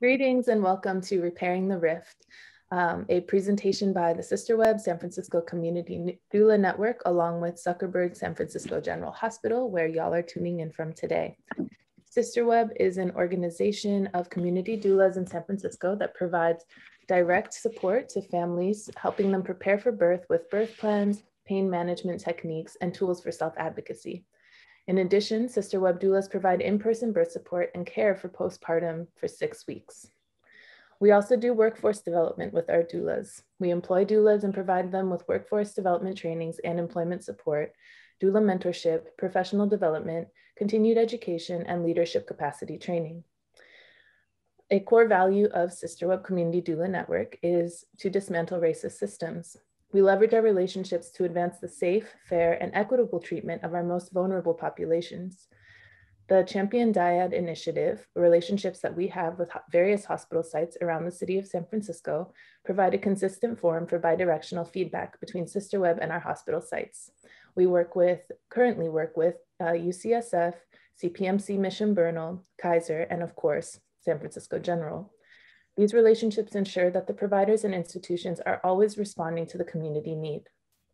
Greetings and welcome to Repairing the Rift, a presentation by the SisterWeb San Francisco Community Doula Network, along with Zuckerberg San Francisco General Hospital, where y'all are tuning in from today. SisterWeb is an organization of community doulas in San Francisco that provides direct support to families, helping them prepare for birth with birth plans, pain management techniques, and tools for self-advocacy. In addition, SisterWeb doulas provide in-person birth support and care for postpartum for 6 weeks. We also do workforce development with our doulas. We employ doulas and provide them with workforce development trainings and employment support, doula mentorship, professional development, continued education, and leadership capacity training. A core value of SisterWeb Community Doula Network is to dismantle racist systems. We leverage our relationships to advance the safe, fair, and equitable treatment of our most vulnerable populations. The Champion Dyad Initiative, relationships that we have with various hospital sites around the city of San Francisco, provide a consistent forum for bidirectional feedback between SisterWeb and our hospital sites. We currently work with UCSF, CPMC Mission Bernal, Kaiser, and of course, San Francisco General. These relationships ensure that the providers and institutions are always responding to the community need.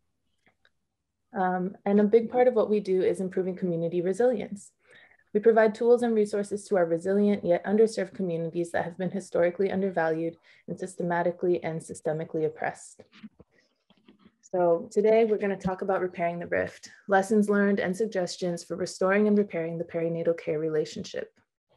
And a big part of what we do is improving community resilience. We provide tools and resources to our resilient yet underserved communities that have been historically undervalued and systematically and systemically oppressed. So today we're going to talk about repairing the rift, lessons learned and suggestions for restoring and repairing the perinatal care relationship.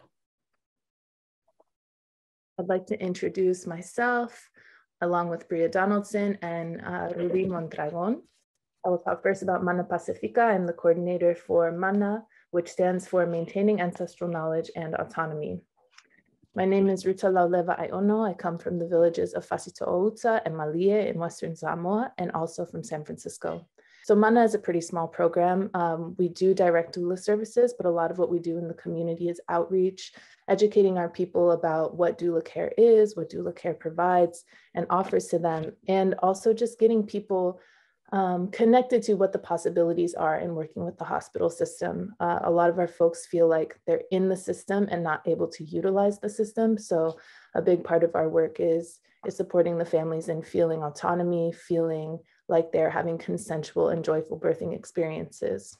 I'd like to introduce myself, along with Bria Donaldson and Rudy Mondragon. I will talk first about Mana Pacifica. I'm the coordinator for Mana, which stands for Maintaining Ancestral Knowledge and Autonomy. My name is Ruta Lauleva Aiono. I come from the villages of Fasito'outa and Malie in Western Samoa, and also from San Francisco. So Mana is a pretty small program. We do direct doula services, but a lot of what we do in the community is outreach, educating our people about what doula care is, what doula care provides and offers to them, and also just getting people connected to what the possibilities are in working with the hospital system. A lot of our folks feel like they're in the system and not able to utilize the system. So a big part of our work is supporting the families in feeling autonomy, feeling like they're having consensual and joyful birthing experiences.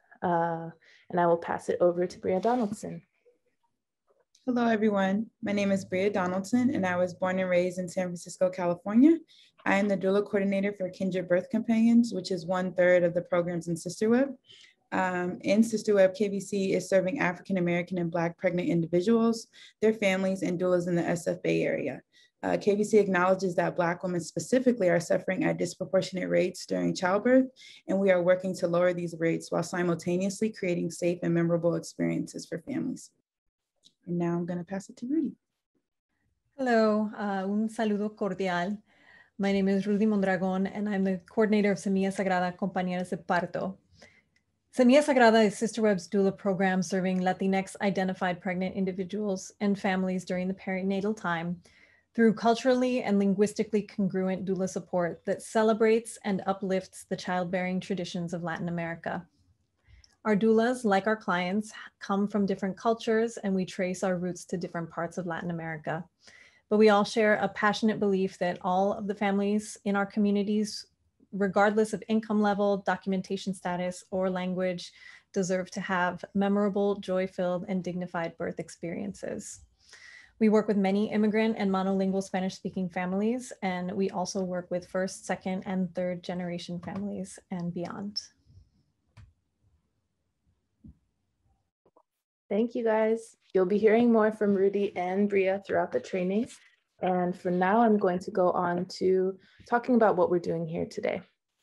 And I will pass it over to Bria Donaldson. Hello, everyone. My name is Bria Donaldson, and I was born and raised in San Francisco, California. I am the doula coordinator for Kindred Birth Companions, which is 1/3 of the programs in SisterWeb. In SisterWeb, KBC is serving African American and Black pregnant individuals, their families, and doulas in the SF Bay Area. KBC acknowledges that Black women specifically are suffering at disproportionate rates during childbirth, and we are working to lower these rates while simultaneously creating safe and memorable experiences for families. And now I'm going to pass it to Rudy. Hello, un saludo cordial. My name is Rudy Mondragon, and I'm the coordinator of Semilla Sagrada Compañeras de Parto. Semilla Sagrada is SisterWeb's doula program serving Latinx identified pregnant individuals and families during the perinatal time through culturally and linguistically congruent doula support that celebrates and uplifts the childbearing traditions of Latin America. Our doulas, like our clients, come from different cultures, and we trace our roots to different parts of Latin America. But we all share a passionate belief that all of the families in our communities, regardless of income level, documentation status, or language, deserve to have memorable, joy-filled, and dignified birth experiences. We work with many immigrant and monolingual Spanish-speaking families, and we also work with first, second, and third generation families and beyond. Thank you, guys. You'll be hearing more from Rudy and Bria throughout the training. And for now, I'm going to go on to talking about what we're doing here today.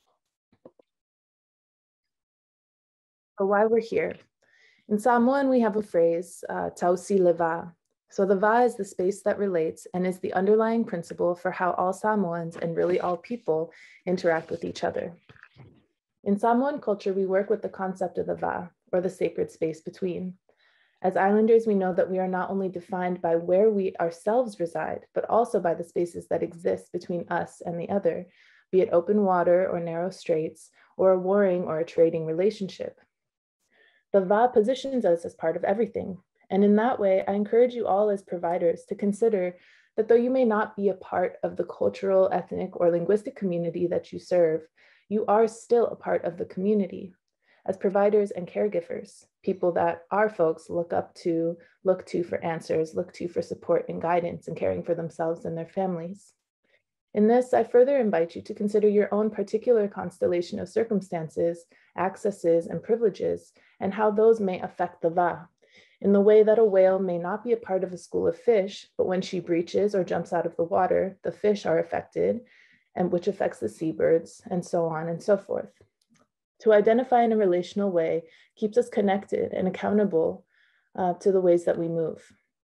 So why we're here. In Samoan, we have a phrase, tausi leva. So the va is the space that relates and is the underlying principle for how all Samoans and really all people interact with each other. In Samoan culture, we work with the concept of the va, or the sacred space between. As islanders, we know that we are not only defined by where we ourselves reside, but also by the spaces that exist between us and the other, be it open water or narrow straits, or a warring or a trading relationship. The va positions us as part of everything, And in that way, I encourage you all as providers to consider that though you may not be a part of the cultural, ethnic, or linguistic community that you serve, you are still a part of the community. As providers and caregivers, people that our folks look to for answers, look to for support and guidance in caring for themselves and their families. In this, I further invite you to consider your own particular constellation of circumstances, accesses, and privileges, and how those may affect the Va, in the way that a whale may not be a part of a school of fish, but when she breaches or jumps out of the water, the fish are affected, and which affects the seabirds, and so on and so forth. To identify in a relational way keeps us connected and accountable to the ways that we move.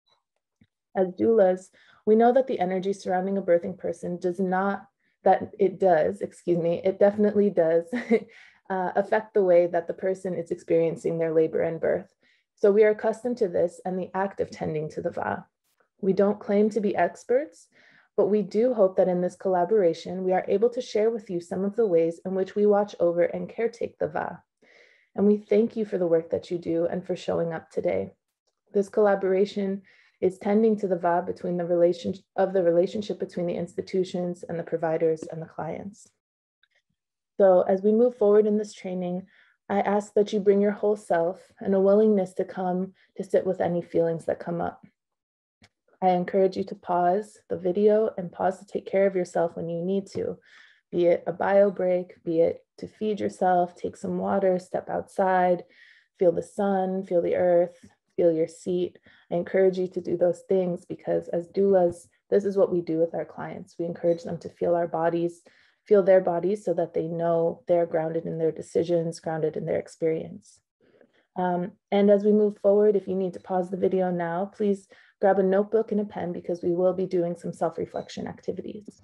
As doulas, we know that the energy surrounding a birthing person it definitely does affect the way that the person is experiencing their labor and birth. So we are accustomed to this and the act of tending to the Va. We don't claim to be experts, but we do hope that in this collaboration, we are able to share with you some of the ways in which we watch over and caretake the Va. And we thank you for the work that you do and for showing up today. This collaboration is tending to the Va between the relationship between the institutions and the providers and the clients. So as we move forward in this training, I ask that you bring your whole self and a willingness to come to sit with any feelings that come up. I encourage you to pause the video and pause to take care of yourself when you need to, be it a bio break, be it to feed yourself, take some water, step outside, feel the sun, feel the earth, feel your seat. I encourage you to do those things because as doulas, this is what we do with our clients. We encourage them to feel our bodies, feel their bodies so that they know they're grounded in their decisions, grounded in their experience. And as we move forward, if you need to pause the video now, please grab a notebook and a pen because we will be doing some self-reflection activities.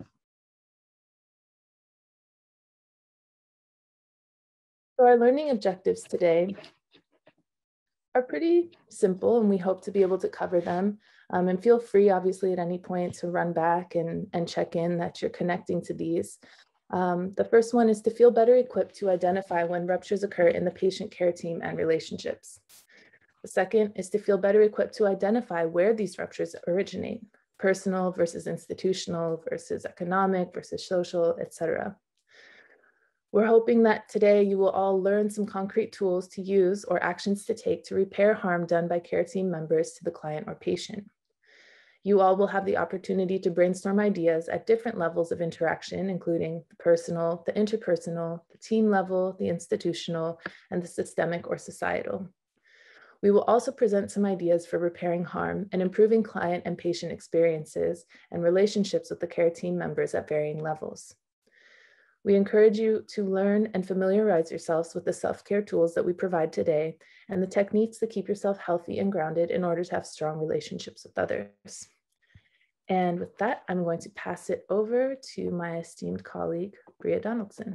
So our learning objectives today are pretty simple and we hope to be able to cover them. And feel free, obviously, at any point to run back and check in that you're connecting to these. The first one is to feel better equipped to identify when ruptures occur in the patient care team and relationships. The second is to feel better equipped to identify where these ruptures originate, personal versus institutional versus economic versus social, etc. We're hoping that today you will all learn some concrete tools to use or actions to take to repair harm done by care team members to the client or patient. You all will have the opportunity to brainstorm ideas at different levels of interaction, including the personal, the interpersonal, the team level, the institutional, and the systemic or societal. We will also present some ideas for repairing harm and improving client and patient experiences and relationships with the care team members at varying levels. We encourage you to learn and familiarize yourselves with the self-care tools that we provide today and the techniques to keep yourself healthy and grounded in order to have strong relationships with others. And with that, I'm going to pass it over to my esteemed colleague, Bria Donaldson.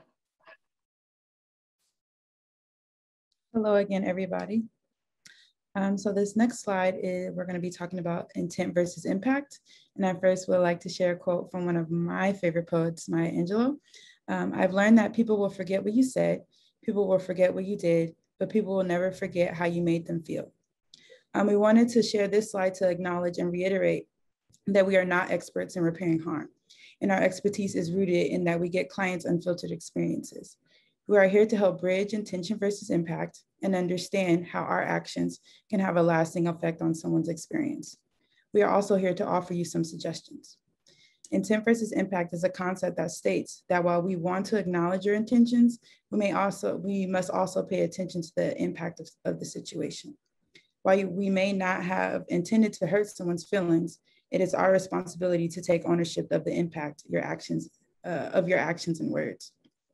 Hello again, everybody. So this next slide we're going to be talking about intent versus impact. And I first would like to share a quote from one of my favorite poets, Maya Angelou. I've learned that people will forget what you said, people will forget what you did, but people will never forget how you made them feel. We wanted to share this slide to acknowledge and reiterate that we are not experts in repairing harm. And our expertise is rooted in that we get clients unfiltered experiences. We are here to help bridge intention versus impact and understand how our actions can have a lasting effect on someone's experience. We are also here to offer you some suggestions. Intent versus impact is a concept that states that while we want to acknowledge your intentions, we must also pay attention to the impact of the situation. While we may not have intended to hurt someone's feelings, it is our responsibility to take ownership of the impact of your actions and words.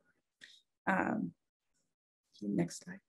Next slide.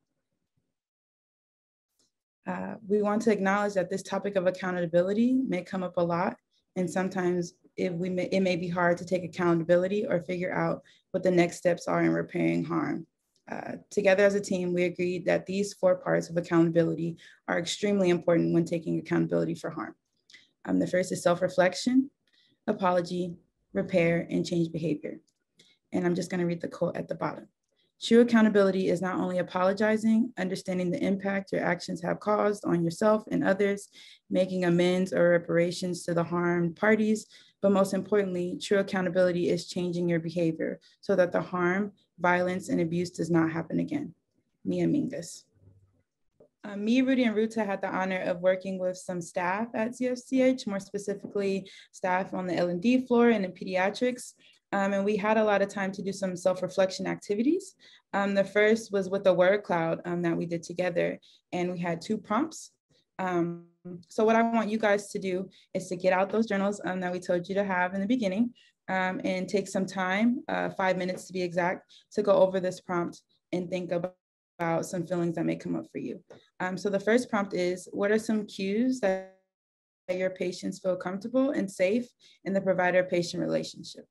We want to acknowledge that this topic of accountability may come up a lot, and sometimes it may be hard to take accountability or figure out what the next steps are in repairing harm. Together as a team, we agreed that these 4 parts of accountability are extremely important when taking accountability for harm. The first is self-reflection, apology, repair, and change behavior. And I'm just going to read the quote at the bottom. True accountability is not only apologizing, understanding the impact your actions have caused on yourself and others, making amends or reparations to the harmed parties, but most importantly, true accountability is changing your behavior so that the harm, violence, and abuse does not happen again. Mia Mingus. Me, Rudy, and Ruta had the honor of working with some staff at ZSFG, more specifically staff on the L&D floor and in pediatrics. And we had a lot of time to do some self-reflection activities. The first was with the word cloud that we did together, and we had 2 prompts. So what I want you guys to do is to get out those journals that we told you to have in the beginning and take some time, 5 minutes to be exact, to go over this prompt and think about some feelings that may come up for you. So the first prompt is, what are some cues that your patients feel comfortable and safe in the provider-patient relationship?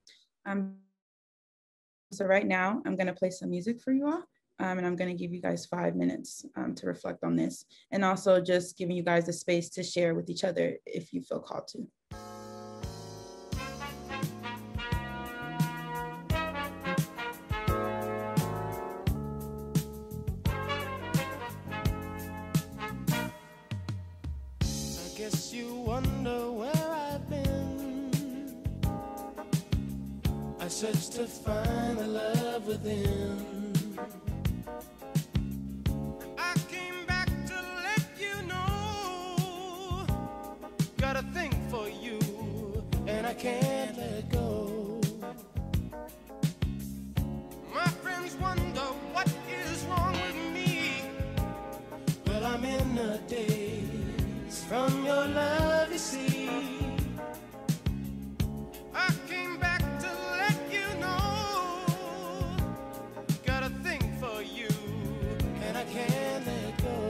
So right now, I'm going to play some music for you all, and I'm going to give you guys 5 minutes to reflect on this, and also just giving you guys the space to share with each other if you feel called to. I guess you wonder where I've been. I search to find the love within. I came back to let you know, got a thing for you, and I can't let go. My friends wonder what is wrong with me. Well, I'm in a daze from your love, you see. I came back to let you know, got a thing for you, and I can't let go.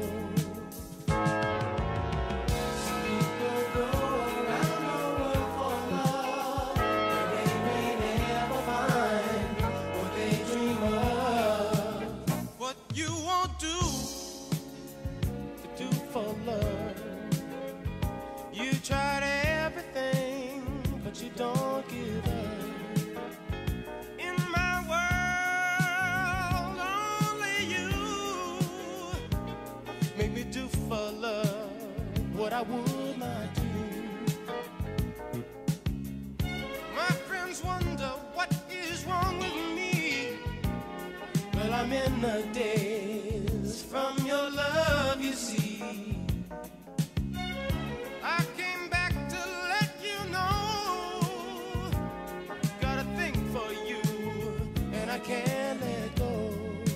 Some people go around the world for love, but they may never find what they dream of. What you won't do to do for love. You tried everything, but you don't give up. In my world, only you make me do for love what I would not do. My friends wonder what is wrong with me. Well, I'm in a daze from your love, you see. I came back to let you know, got a thing for you, and I can't let go.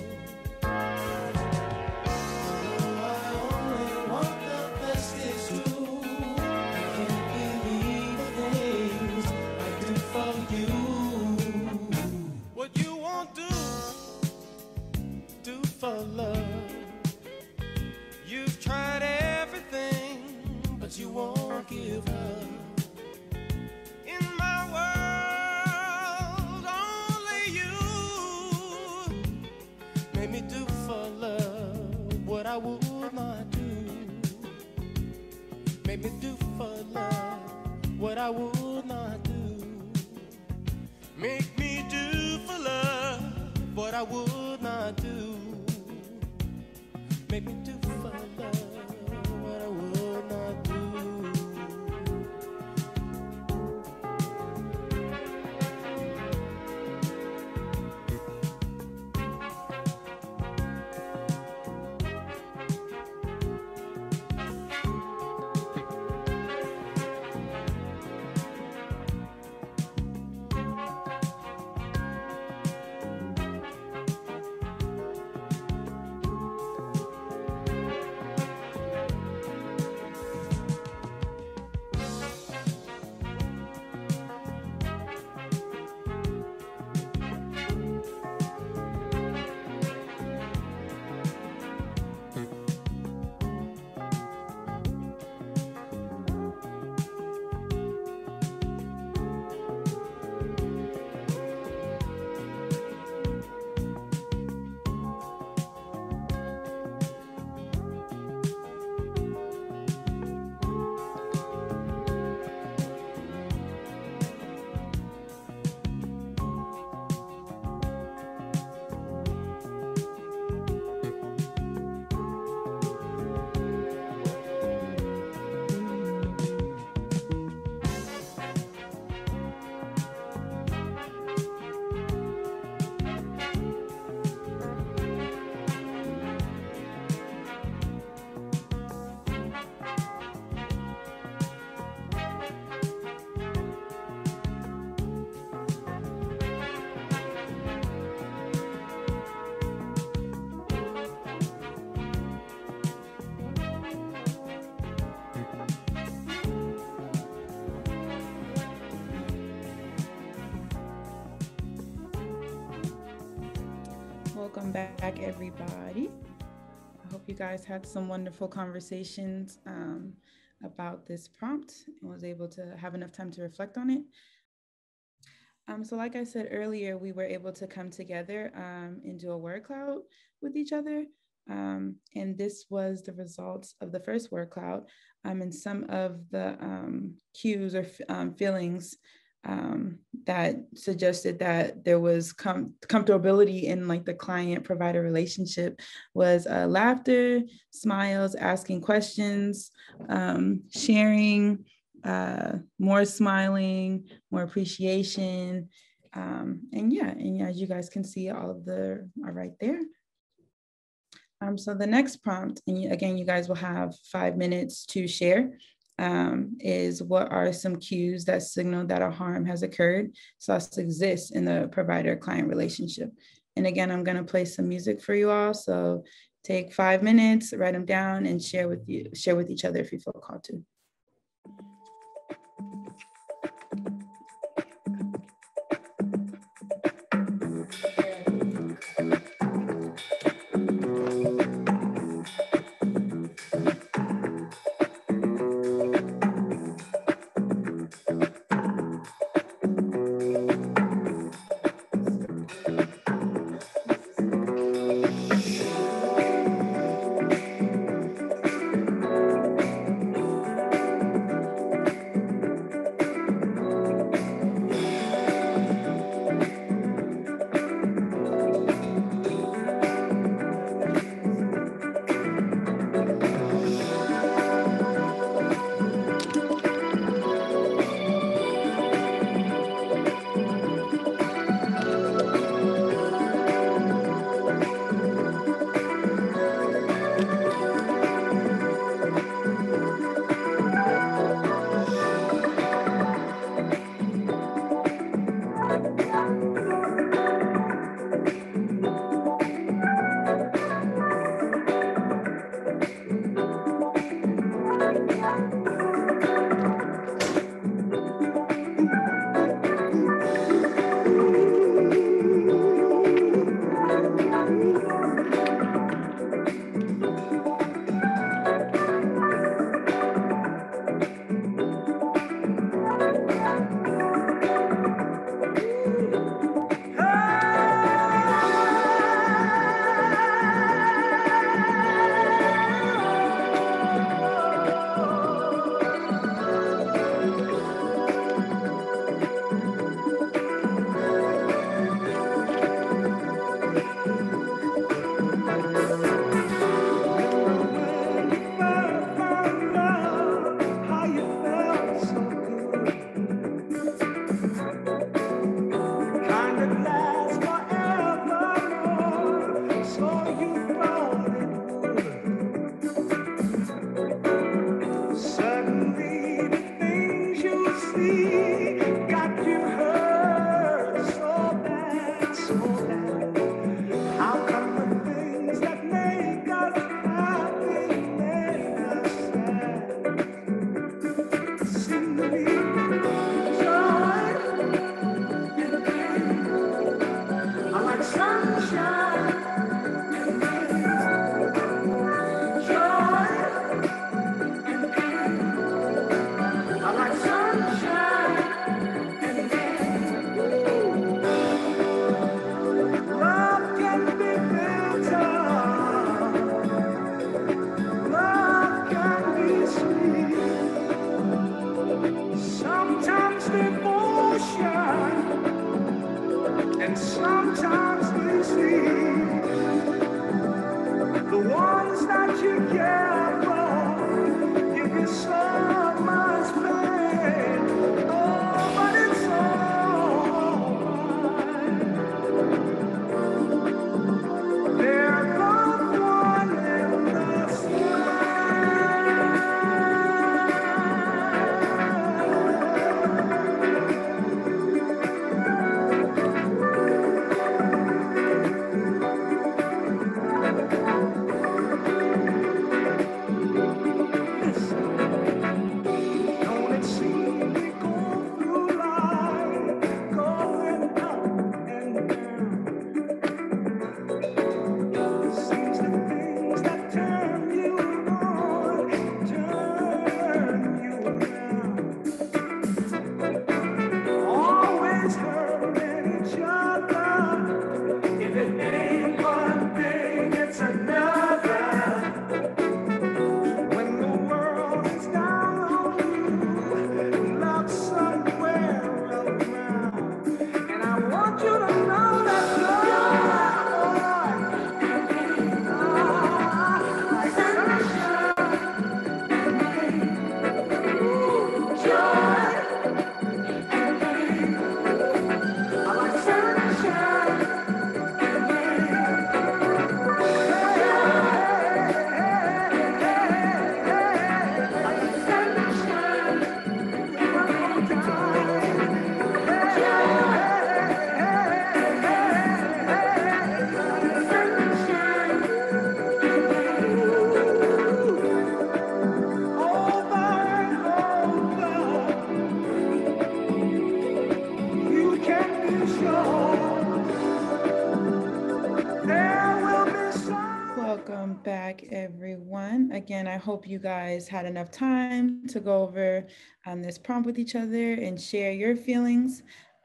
Although I only want the best, it's true, I can't believe the things I do for you. What you won't do for love. You've tried everything, but you won't give up. In my world, only you made me do for love what I would not do. Made me do for love what I would not do. Make me do for love what I would not do. Make me do for love what I would not do. Welcome back, everybody. I hope you guys had some wonderful conversations about this prompt and was able to have enough time to reflect on it. So like I said earlier, we were able to come together and do a word cloud with each other. And this was the results of the first word cloud. And some of the cues or feelings that suggested that there was comfortability in like the client provider relationship was laughter, smiles, asking questions, sharing, more smiling, more appreciation. And as you guys can see, all of the are right there. So the next prompt, and again, you guys will have 5 minutes to share, is what are some cues that signal that a harm has occurred / exists in the provider-client relationship. And again, I'm gonna play some music for you all. So take 5 minutes, write them down, and share with each other if you feel called to. Again, I hope you guys had enough time to go over this prompt with each other and share your feelings.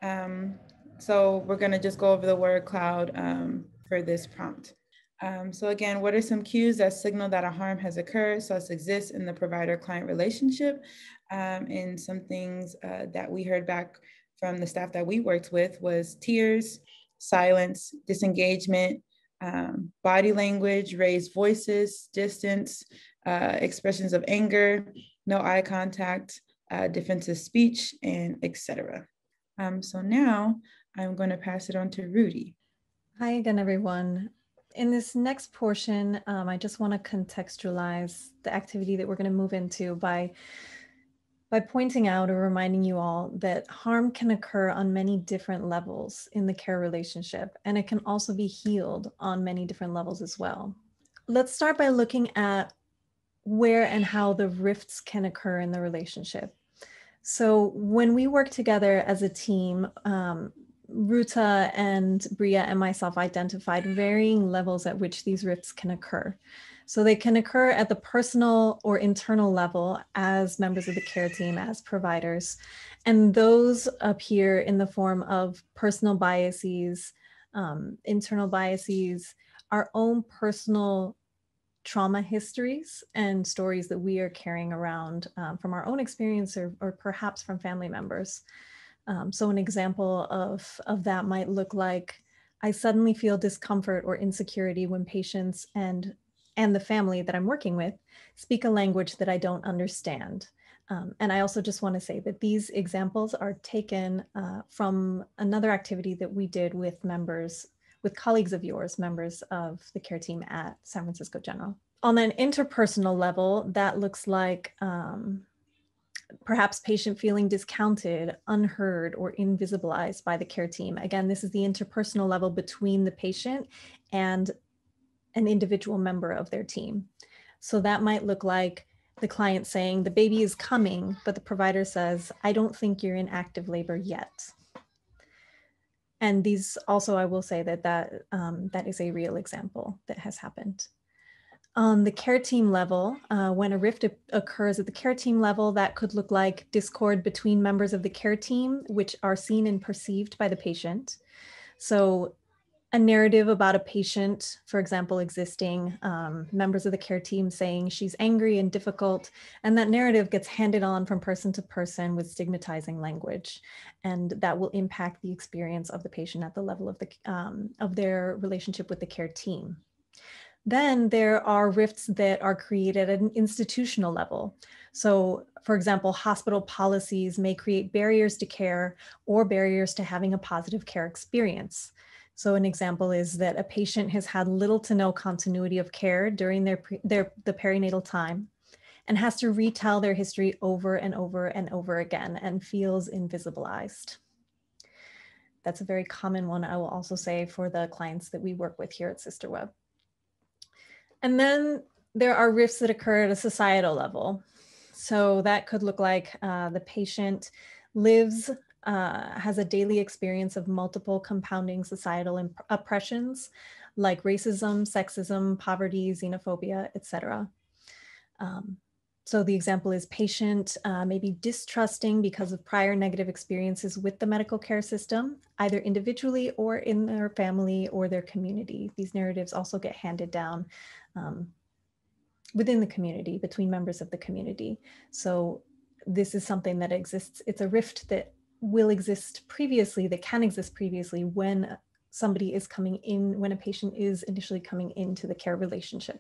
So we're gonna just go over the word cloud for this prompt. So again, what are some cues that signal that a harm has occurred, so it exists in the provider-client relationship? And some things that we heard back from the staff that we worked with was tears, silence, disengagement, body language, raised voices, distance, expressions of anger, no eye contact, defensive speech, and etc. So now I'm going to pass it on to Rudy. Hi again, everyone. In this next portion, I just want to contextualize the activity that we're going to move into by pointing out or reminding you all that harm can occur on many different levels in the care relationship, and it can also be healed on many different levels as well. Let's start by looking at where and how the rifts can occur in the relationship. So when we work together as a team, Ruta and Bria and myself identified varying levels at which these rifts can occur. So they can occur at the personal or internal level as members of the care team, as providers. And those appear in the form of personal biases, internal biases, our own personal trauma histories and stories that we are carrying around from our own experience or perhaps from family members. So an example of that might look like, I suddenly feel discomfort or insecurity when patients and the family that I'm working with speak a language that I don't understand. And I also just want to say that these examples are taken from another activity that we did with colleagues of yours, members of the care team at San Francisco General. On an interpersonal level, that looks like perhaps patient feeling discounted, unheard, or invisibilized by the care team. Again, this is the interpersonal level between the patient and an individual member of their team. So that might look like the client saying, the baby is coming, but the provider says, I don't think you're in active labor yet. And these also, I will say that is a real example that has happened. On the care team level, when a rift occurs at the care team level, that could look like discord between members of the care team, which are seen and perceived by the patient. So a narrative about a patient, for example, existing, members of the care team saying she's angry and difficult, and that narrative gets handed on from person to person with stigmatizing language, and that will impact the experience of the patient at the level of their relationship with the care team. Then there are rifts that are created at an institutional level. So, for example, hospital policies may create barriers to care or barriers to having a positive care experience. So an example is that a patient has had little to no continuity of care during the perinatal time and has to retell their history over and over and over again and feels invisibilized. That's a very common one, I will also say, for the clients that we work with here at SisterWeb. And then there are rifts that occur at a societal level. So that could look like the patient has a daily experience of multiple compounding societal oppressions like racism, sexism, poverty, xenophobia, etc. So the example is patient may be distrusting because of prior negative experiences with the medical care system, either individually or in their family or their community. These narratives also get handed down within the community, between members of the community. So this is something that exists. It's a rift that will exist previously, that can exist previously when somebody is coming in, when a patient is initially coming into the care relationship.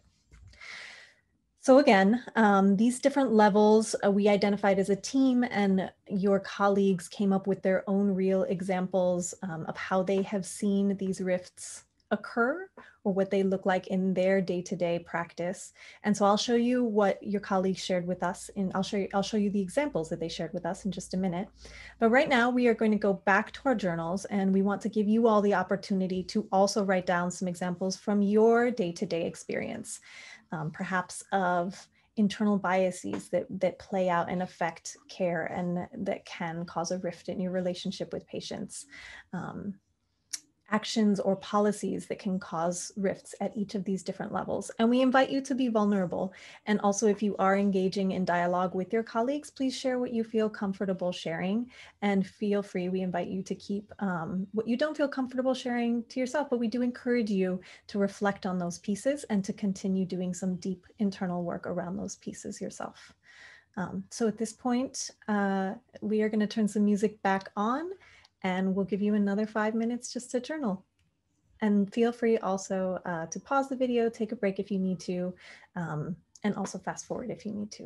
So again, these different levels we identified as a team, and your colleagues came up with their own real examples of how they have seen these rifts occur or what they look like in their day-to-day practice. And so I'll show you what your colleagues shared with us, and I'll show you the examples that they shared with us in just a minute. But right now we are going to go back to our journals, and we want to give you all the opportunity to also write down some examples from your day-to-day experience, perhaps of internal biases that play out and affect care and that can cause a rift in your relationship with patients. actions or policies that can cause rifts at each of these different levels. And we invite you to be vulnerable. And also, if you are engaging in dialogue with your colleagues, please share what you feel comfortable sharing, and feel free. We invite you to keep what you don't feel comfortable sharing to yourself, but we do encourage you to reflect on those pieces and to continue doing some deep internal work around those pieces yourself. So at this point, we are going to turn some music back on, and we'll give you another 5 minutes just to journal. And feel free also to pause the video, take a break if you need to, and also fast forward if you need to.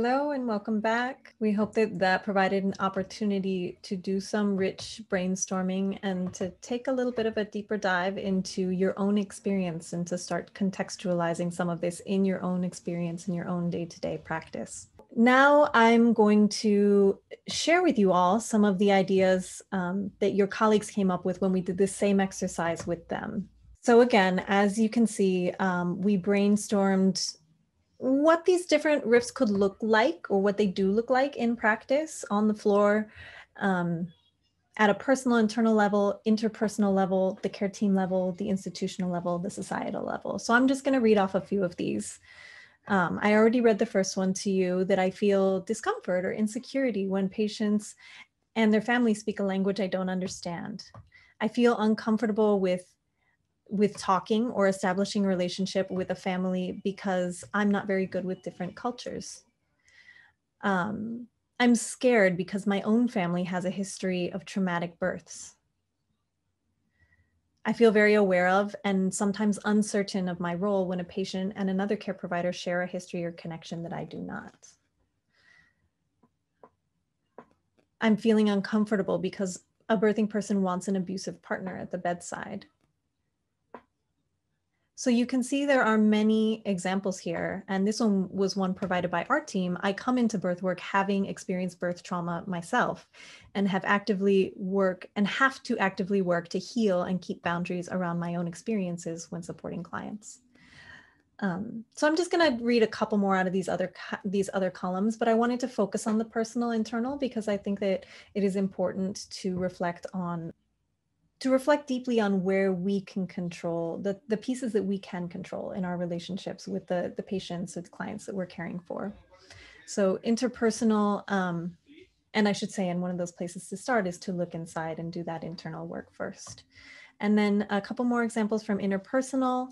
Hello and welcome back. We hope that that provided an opportunity to do some rich brainstorming and to take a little bit of a deeper dive into your own experience and to start contextualizing some of this in your own experience in your own day-to-day practice. Now I'm going to share with you all some of the ideas that your colleagues came up with when we did the same exercise with them. So again, as you can see, we brainstormed what these different RIFs could look like, or what they do look like in practice on the floor, at a personal internal level, interpersonal level, the care team level, the institutional level, the societal level. So I'm just going to read off a few of these. I already read the first one to you, that I feel discomfort or insecurity when patients and their families speak a language I don't understand. I feel uncomfortable with talking or establishing a relationship with a family because I'm not very good with different cultures. I'm scared because my own family has a history of traumatic births. I feel very aware of and sometimes uncertain of my role when a patient and another care provider share a history or connection that I do not. I'm feeling uncomfortable because a birthing person wants an abusive partner at the bedside. So you can see there are many examples here, and this one was one provided by our team. I come into birth work having experienced birth trauma myself and have to actively work to heal and keep boundaries around my own experiences when supporting clients. So I'm just going to read a couple more out of these other columns, but I wanted to focus on the personal internal because I think that it is important to reflect deeply on where we can control the pieces that we can control in our relationships with the patients, with clients that we're caring for. So interpersonal, and I should say, and one of those places to start is to look inside and do that internal work first. And then a couple more examples from interpersonal.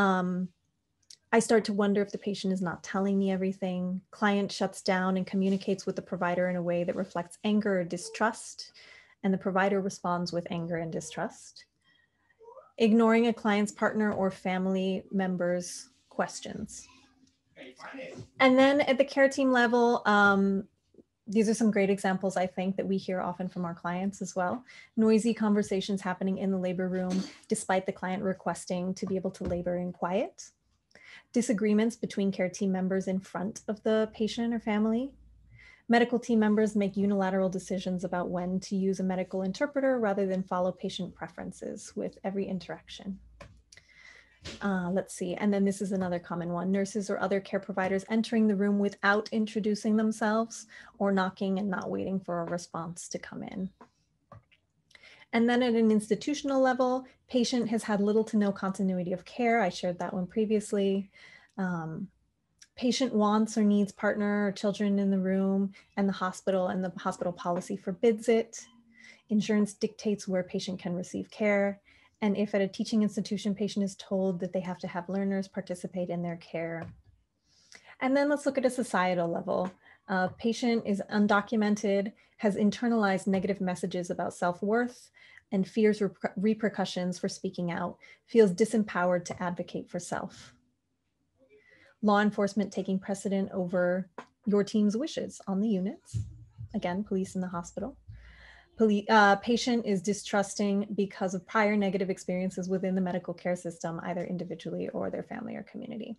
I start to wonder if the patient is not telling me everything. Client shuts down and communicates with the provider in a way that reflects anger or distrust, and the provider responds with anger and distrust. Ignoring a client's partner or family members' questions. And then at the care team level, these are some great examples, I think, that we hear often from our clients as well. Noisy conversations happening in the labor room, despite the client requesting to be able to labor in quiet. Disagreements between care team members in front of the patient or family. Medical team members make unilateral decisions about when to use a medical interpreter rather than follow patient preferences with every interaction. Let's see, and then this is another common one. Nurses or other care providers entering the room without introducing themselves or knocking and not waiting for a response to come in. And then at an institutional level, patient has had little to no continuity of care. I shared that one previously. Patient wants or needs partner or children in the room, and the hospital policy forbids it. Insurance dictates where patient can receive care. And if at a teaching institution, patient is told that they have to have learners participate in their care. And then let's look at a societal level. Patient is undocumented, has internalized negative messages about self-worth, and fears repercussions for speaking out, feels disempowered to advocate for self. Law enforcement taking precedent over your team's wishes on the units. Again, police in the hospital. Patient is distrusting because of prior negative experiences within the medical care system, either individually or their family or community.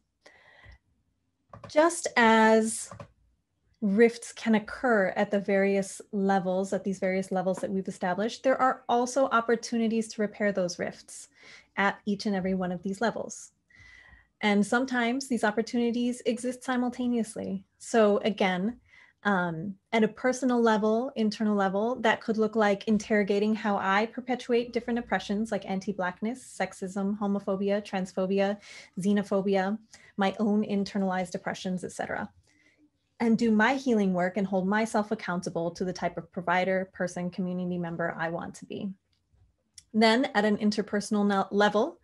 Just as rifts can occur at the various levels, at these various levels that we've established, there are also opportunities to repair those rifts at each and every one of these levels. And sometimes these opportunities exist simultaneously. So again, at a personal level, internal level, that could look like interrogating how I perpetuate different oppressions like anti-Blackness, sexism, homophobia, transphobia, xenophobia, my own internalized oppressions, etc. And do my healing work and hold myself accountable to the type of provider, person, community member I want to be. Then at an interpersonal level,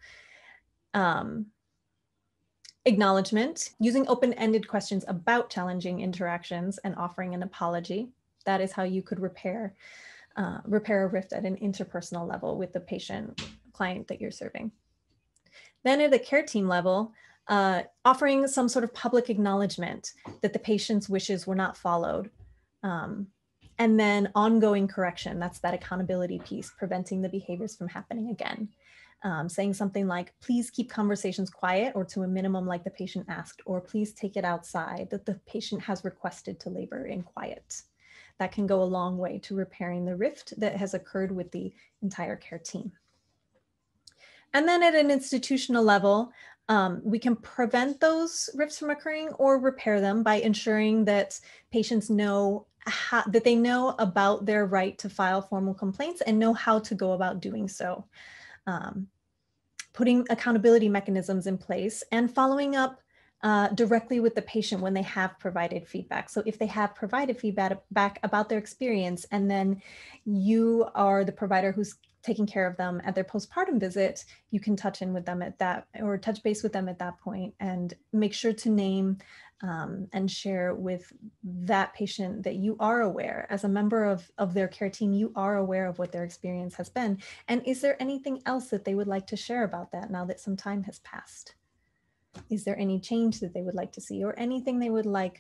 acknowledgement, using open-ended questions about challenging interactions and offering an apology. That is how you could repair a rift at an interpersonal level with the patient client that you're serving. Then at the care team level, offering some sort of public acknowledgement that the patient's wishes were not followed. And then ongoing correction, that's that accountability piece, preventing the behaviors from happening again. Saying something like, please keep conversations quiet or to a minimum like the patient asked, or please take it outside that the patient has requested to labor in quiet. That can go a long way to repairing the rift that has occurred with the entire care team. And then at an institutional level, we can prevent those rifts from occurring or repair them by ensuring that patients know that they know about their right to file formal complaints and know how to go about doing so. Putting accountability mechanisms in place and following up directly with the patient when they have provided feedback. So if they have provided feedback about their experience, and then you are the provider who's taking care of them at their postpartum visit, you can touch in with them at that, or touch base with them at that point, and make sure to name and share with that patient that you are aware, as a member of their care team, you are aware of what their experience has been. And is there anything else that they would like to share about that now that some time has passed? Is there any change that they would like to see, or anything they would like,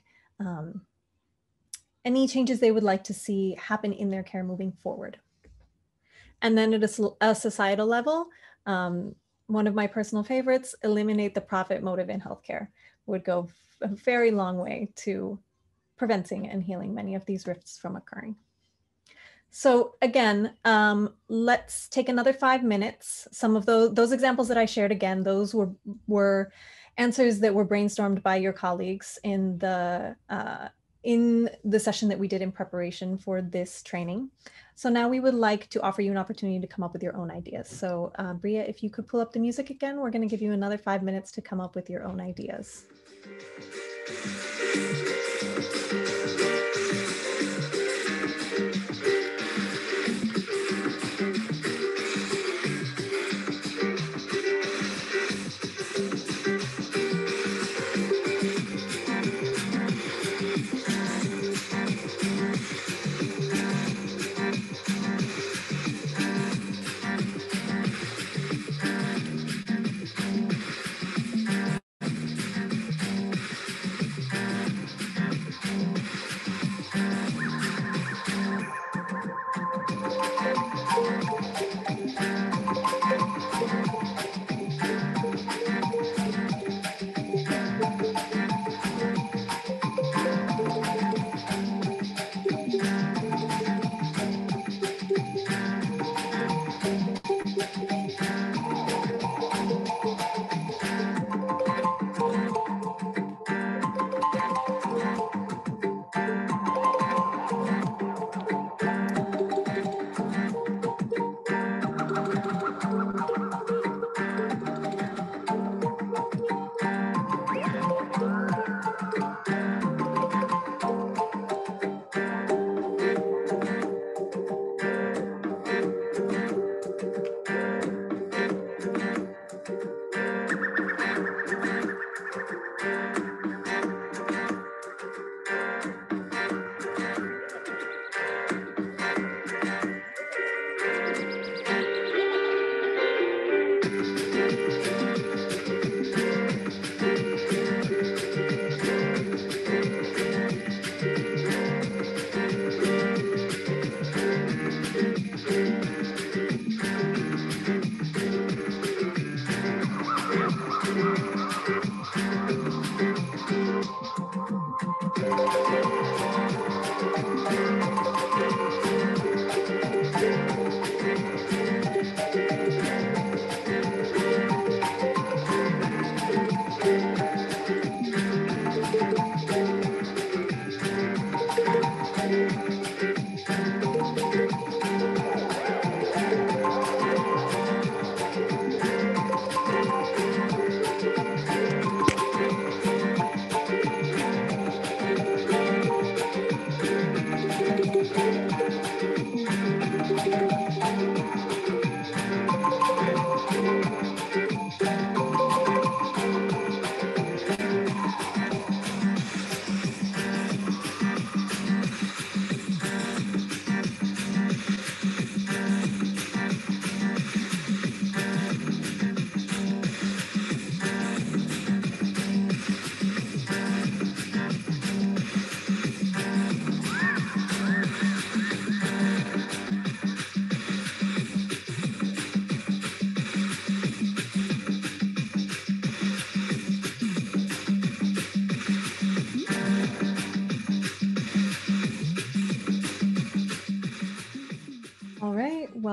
any changes they would like to see happen in their care moving forward? And then at a societal level, one of my personal favorites, eliminate the profit motive in healthcare, would go a very long way to preventing and healing many of these rifts from occurring. So again, let's take another 5 minutes. Some of those examples that I shared, again, those were answers that were brainstormed by your colleagues in the session that we did in preparation for this training. So now we would like to offer you an opportunity to come up with your own ideas. So Bria, if you could pull up the music again, we're going to give you another 5 minutes to come up with your own ideas.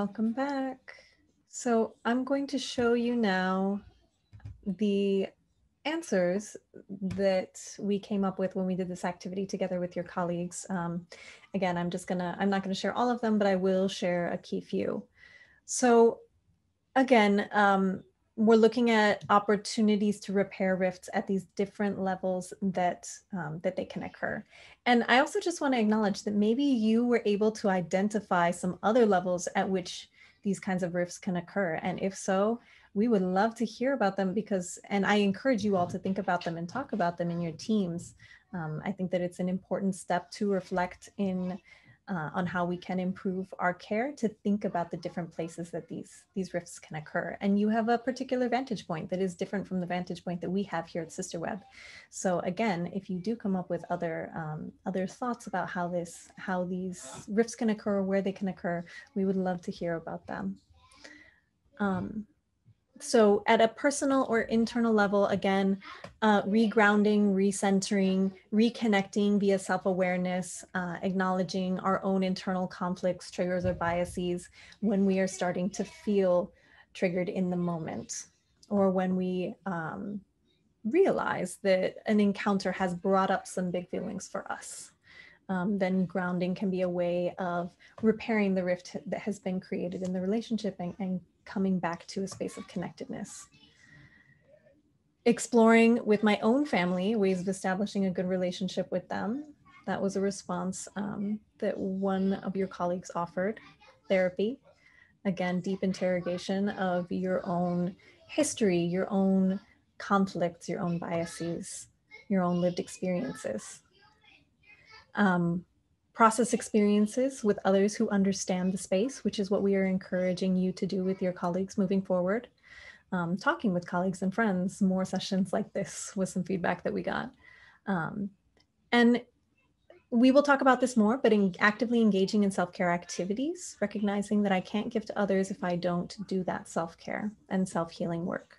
Welcome back. So I'm going to show you now the answers that we came up with when we did this activity together with your colleagues. Again, I'm not gonna share all of them, but I will share a key few. So again, we're looking at opportunities to repair rifts at these different levels that they can occur. And I also just want to acknowledge that maybe you were able to identify some other levels at which these kinds of rifts can occur. And if so, we would love to hear about them and I encourage you all to think about them and talk about them in your teams. I think that it's an important step to reflect on how we can improve our care, to think about the different places that these rifts can occur. And you have a particular vantage point that is different from the vantage point that we have here at SisterWeb. So again, if you do come up with other thoughts about how these rifts can occur, where they can occur, we would love to hear about them. So at a personal or internal level, again, regrounding, recentering, reconnecting via self-awareness, acknowledging our own internal conflicts, triggers, or biases when we are starting to feel triggered in the moment, or when we realize that an encounter has brought up some big feelings for us. Then grounding can be a way of repairing the rift that has been created in the relationship and coming back to a space of connectedness. Exploring with my own family ways of establishing a good relationship with them. That was a response that one of your colleagues offered. Therapy. Again, deep interrogation of your own history, your own conflicts, your own biases, your own lived experiences. Process experiences with others who understand the space, which is what we are encouraging you to do with your colleagues moving forward. Talking with colleagues and friends, more sessions like this was some feedback that we got. And we will talk about this more, but actively engaging in self-care activities, recognizing that I can't give to others if I don't do that self-care and self-healing work.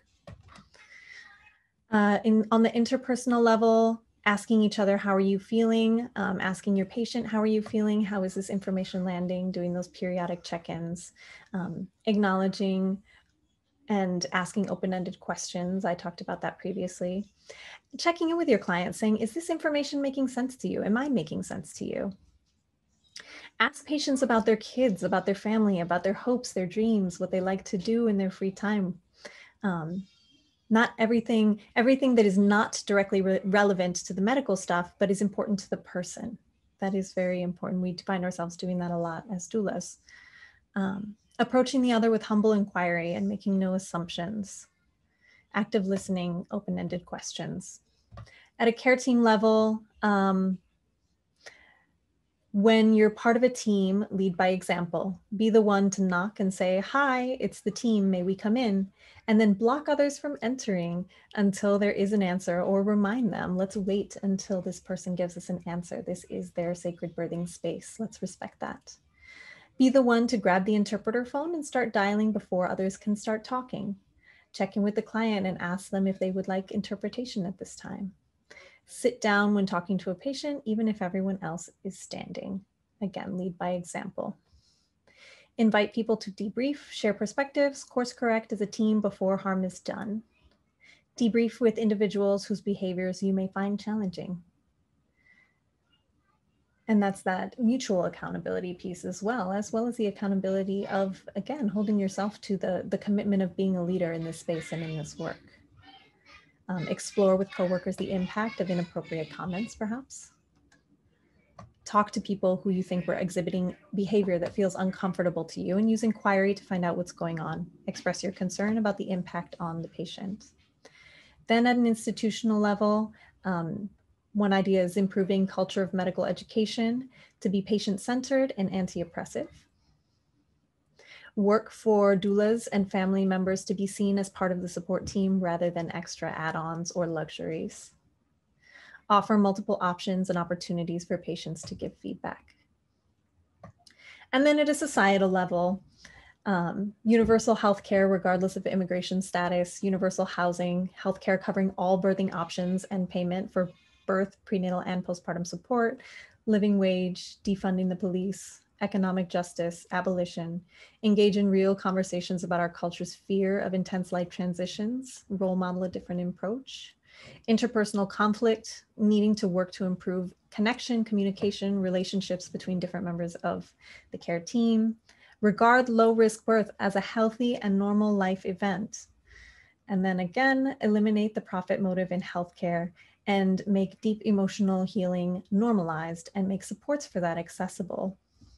On the interpersonal level, asking each other, how are you feeling? Asking your patient, how are you feeling? How is this information landing? Doing those periodic check-ins, acknowledging and asking open-ended questions. I talked about that previously. Checking in with your client, saying, is this information making sense to you? Am I making sense to you? Ask patients about their kids, about their family, about their hopes, their dreams, what they like to do in their free time. Not everything that is not directly relevant to the medical stuff, but is important to the person. That is very important. We find ourselves doing that a lot as doulas. Approaching the other with humble inquiry and making no assumptions. Active listening, open-ended questions. At a care team level, when you're part of a team, lead by example. Be the one to knock and say, hi, it's the team, may we come in? And then block others from entering until there is an answer, or remind them, let's wait until this person gives us an answer. This is their sacred birthing space. Let's respect that. Be the one to grab the interpreter phone and start dialing before others can start talking. Check in with the client and ask them if they would like interpretation at this time. Sit down when talking to a patient, even if everyone else is standing. Again, lead by example. Invite people to debrief, share perspectives, course correct as a team before harm is done. Debrief with individuals whose behaviors you may find challenging. And that's that mutual accountability piece as well as the accountability of, again, holding yourself to the commitment of being a leader in this space and in this work. Explore with coworkers the impact of inappropriate comments, perhaps. Talk to people who you think were exhibiting behavior that feels uncomfortable to you, and use inquiry to find out what's going on. Express your concern about the impact on the patient. Then at an institutional level, one idea is improving culture of medical education to be patient-centered and anti-oppressive. Work for doulas and family members to be seen as part of the support team rather than extra add-ons or luxuries. Offer multiple options and opportunities for patients to give feedback. And then at a societal level, universal healthcare regardless of immigration status, universal housing, healthcare covering all birthing options and payment for birth, prenatal, and postpartum support, living wage, defunding the police, economic justice, abolition, engage in real conversations about our culture's fear of intense life transitions, role model a different approach, interpersonal conflict, needing to work to improve connection, communication, relationships between different members of the care team, regard low-risk birth as a healthy and normal life event. And then again, eliminate the profit motive in healthcare and make deep emotional healing normalized and make supports for that accessible.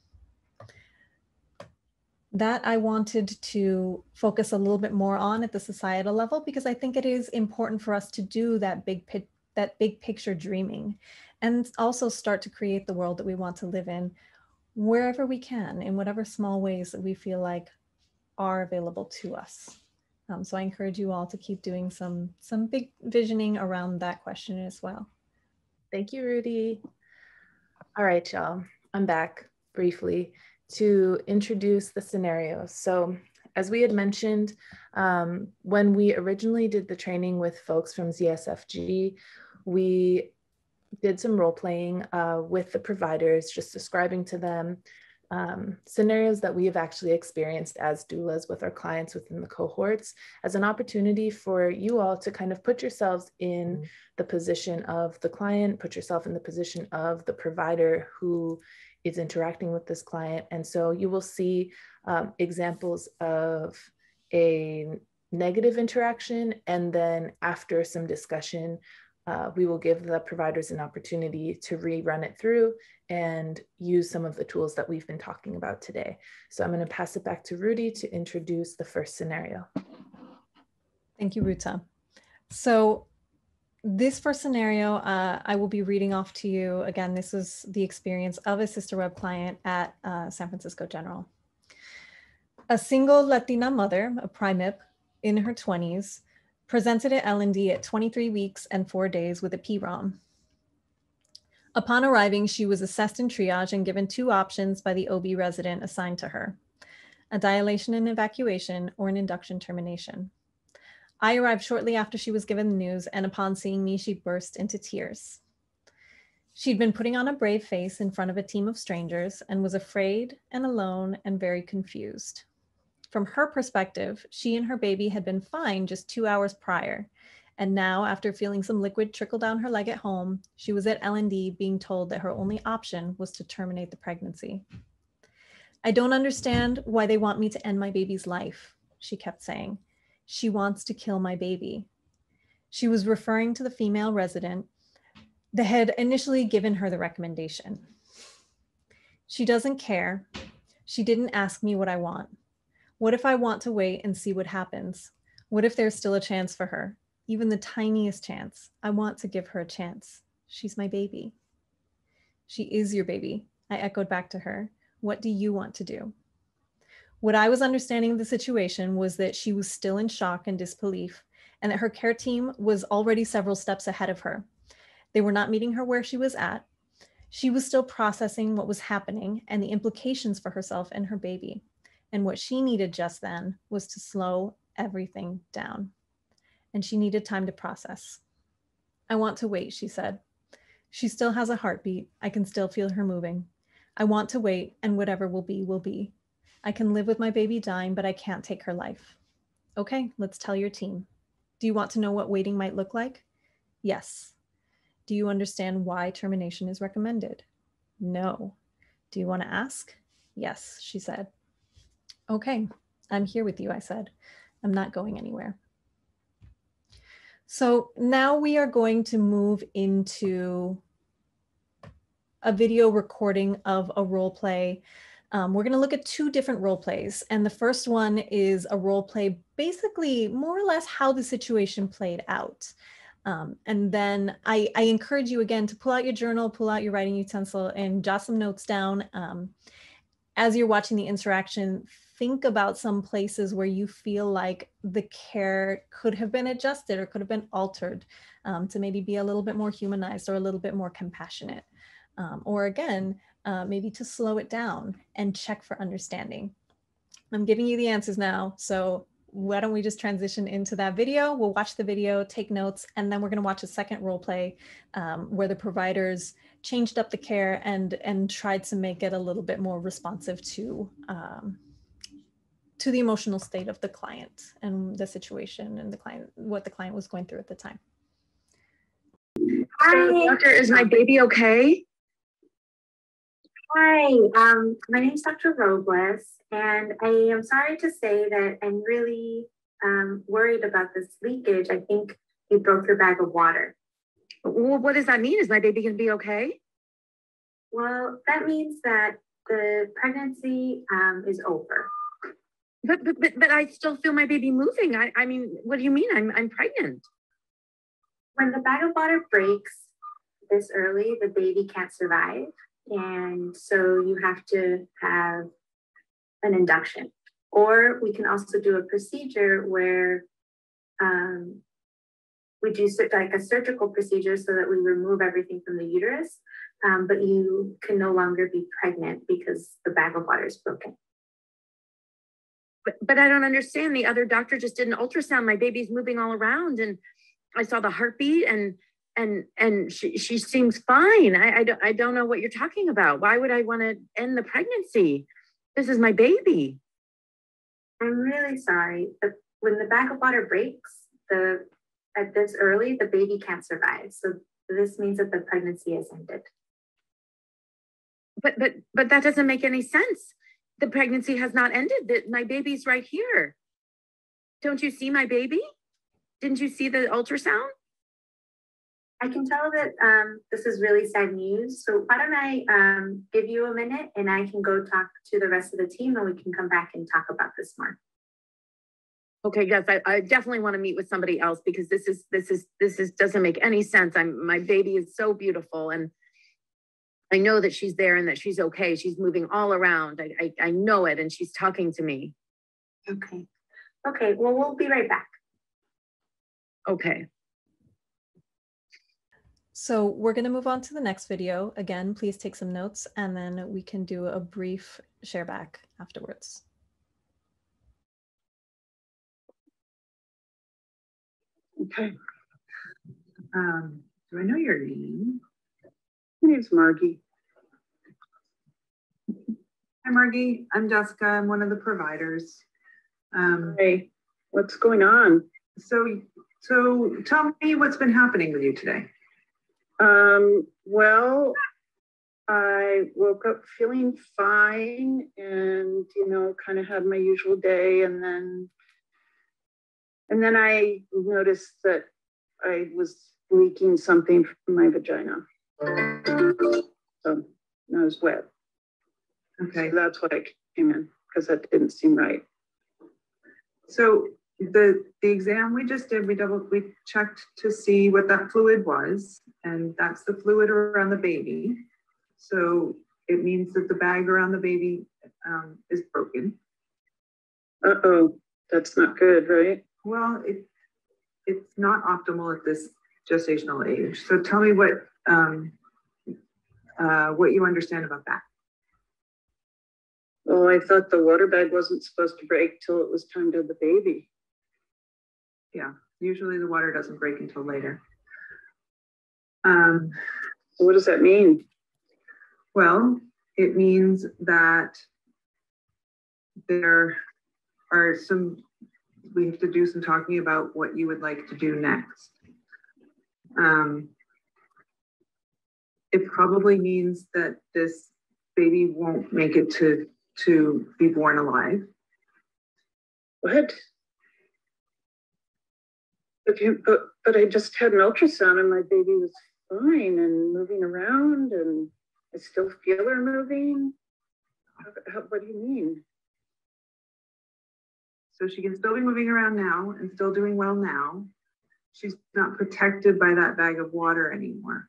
That I wanted to focus a little bit more on at the societal level, because I think it is important for us to do that big picture dreaming and also start to create the world that we want to live in wherever we can, in whatever small ways that we feel like are available to us. So I encourage you all to keep doing some big visioning around that question as well. Thank you, Rudy. All right, y'all, I'm back briefly to introduce the scenarios. So as we had mentioned, when we originally did the training with folks from ZSFG, we did some role playing with the providers, just describing to them scenarios that we have actually experienced as doulas with our clients within the cohorts, as an opportunity for you all to kind of put yourselves in the position of the client, put yourself in the position of the provider who is interacting with this client. And so you will see examples of a negative interaction, and then after some discussion, we will give the providers an opportunity to rerun it through and use some of the tools that we've been talking about today. So I'm going to pass it back to Rudy to introduce the first scenario. Thank you, Ruta. So this first scenario, I will be reading off to you. Again, this is the experience of a Sister Web client at San Francisco General. A single Latina mother, a primip in her 20s, presented at L&D at 23 weeks and 4 days with a PROM. Upon arriving, she was assessed in triage and given 2 options by the OB resident assigned to her: a dilation and evacuation or an induction termination. I arrived shortly after she was given the news, and upon seeing me, she burst into tears. She'd been putting on a brave face in front of a team of strangers and was afraid and alone and very confused. From her perspective, she and her baby had been fine just 2 hours prior. And now, after feeling some liquid trickle down her leg at home, she was at L&D being told that her only option was to terminate the pregnancy. I don't understand why they want me to end my baby's life, she kept saying. She wants to kill my baby. She was referring to the female resident that had initially given her the recommendation. She doesn't care. She didn't ask me what I want. What if I want to wait and see what happens? What if there's still a chance for her? Even the tiniest chance. I want to give her a chance. She's my baby. She is your baby, I echoed back to her. What do you want to do? What I was understanding of the situation was that she was still in shock and disbelief, and that her care team was already several steps ahead of her. They were not meeting her where she was at. She was still processing what was happening and the implications for herself and her baby. And what she needed just then was to slow everything down. And she needed time to process. I want to wait, she said. She still has a heartbeat. I can still feel her moving. I want to wait, and whatever will be, will be. I can live with my baby dying, but I can't take her life. Okay, let's tell your team. Do you want to know what waiting might look like? Yes. Do you understand why termination is recommended? No. Do you want to ask? Yes, she said. Okay, I'm here with you, I said. I'm not going anywhere. So now we are going to move into a video recording of a role play. We're going to look at 2 different role plays. And the first one is a role play, basically more or less how the situation played out. And then I encourage you again to pull out your journal, pull out your writing utensil, and jot some notes down. As you're watching the interaction, think about some places where you feel like the care could have been adjusted or could have been altered to maybe be a little bit more humanized or a little bit more compassionate. Or again, maybe to slow it down and check for understanding. I'm giving you the answers now, so why don't we just transition into that video? We'll watch the video, take notes, and then we're going to watch a second role play where the providers changed up the care and tried to make it a little bit more responsive to the emotional state of the client and the situation and what the client was going through at the time. Hi, doctor, is my baby okay? Hi, my name is Dr. Robles, and I am sorry to say that I'm really worried about this leakage. I think you broke your bag of water. Well, what does that mean? Is my baby going to be okay? Well, that means that the pregnancy is over. But I still feel my baby moving. I mean, what do you mean? I'm pregnant. When the bag of water breaks this early, the baby can't survive. And so you have to have an induction. Or we can also do a procedure where we do like a surgical procedure so that we remove everything from the uterus, but you can no longer be pregnant because the bag of water is broken. But I don't understand. The other doctor just did an ultrasound. My baby's moving all around, and I saw the heartbeat, and she seems fine. I don't know what you're talking about. Why would I want to end the pregnancy? This is my baby. I'm really sorry, but when the bag of water breaks, at this early, the baby can't survive. So this means that the pregnancy has ended. But that doesn't make any sense. The pregnancy has not ended. My baby's right here. Don't you see my baby? Didn't you see the ultrasound? I can tell that this is really sad news. So why don't I give you a minute and I can go talk to the rest of the team and we can come back and talk about this more. Okay, yes, I definitely want to meet with somebody else because this doesn't make any sense. My baby is so beautiful, and I know that she's there and that she's okay. She's moving all around. I know it, and she's talking to me. Okay. Okay, well, we'll be right back. Okay. So we're going to move on to the next video. Again, please take some notes, and then we can do a brief share back afterwards. Okay. Do I know your name? My name's Margie. Hi, Margie. I'm Jessica. I'm one of the providers. Hey, what's going on? So tell me what's been happening with you today. Well, I woke up feeling fine and, kind of had my usual day. And then I noticed that I was leaking something from my vagina. So I was wet. Okay. So that's why I came in, because that didn't seem right. So the exam we just did, we checked to see what that fluid was, and that's the fluid around the baby. So it means that the bag around the baby is broken. Uh-oh, that's not good, right? Well, it's not optimal at this gestational age. So tell me what you understand about that. Well, I thought the water bag wasn't supposed to break till it was time to have the baby. Yeah, usually the water doesn't break until later. So what does that mean? Well, it means that there are we have to do some talking about what you would like to do next. It probably means that this baby won't make it to be born alive. What? But I just had an ultrasound and my baby was fine and moving around, and I still feel her moving. What do you mean? So she can still be moving around now and still doing well now. She's not protected by that bag of water anymore.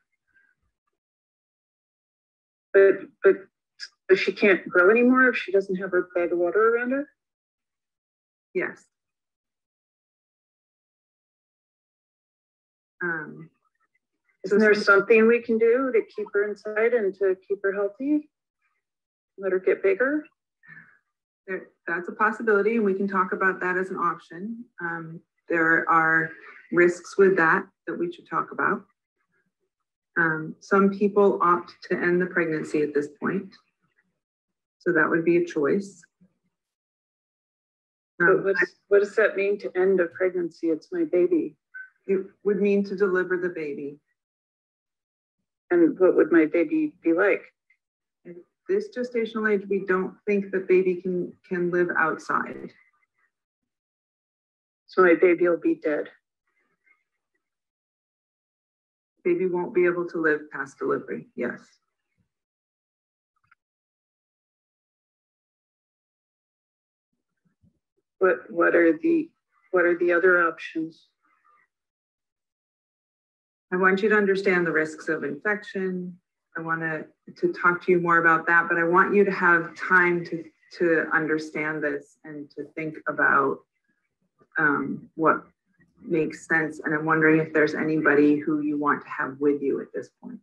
But she can't grow anymore if she doesn't have her bag of water around her? Yes. Isn't there something we can do to keep her inside and to keep her healthy? Let her get bigger? That's a possibility, and we can talk about that as an option. There are risks with that we should talk about. Some people opt to end the pregnancy at this point, so that would be a choice. But what does that mean to end a pregnancy? It's my baby. It would mean to deliver the baby. And what would my baby be like? At this gestational age, we don't think the baby can live outside. So my baby will be dead. Baby won't be able to live past delivery, yes. What are the other options? I want you to understand the risks of infection. I want to talk to you more about that, but I want you to have time to understand this and to think about what makes sense. And I'm wondering if there's anybody who you want to have with you at this point.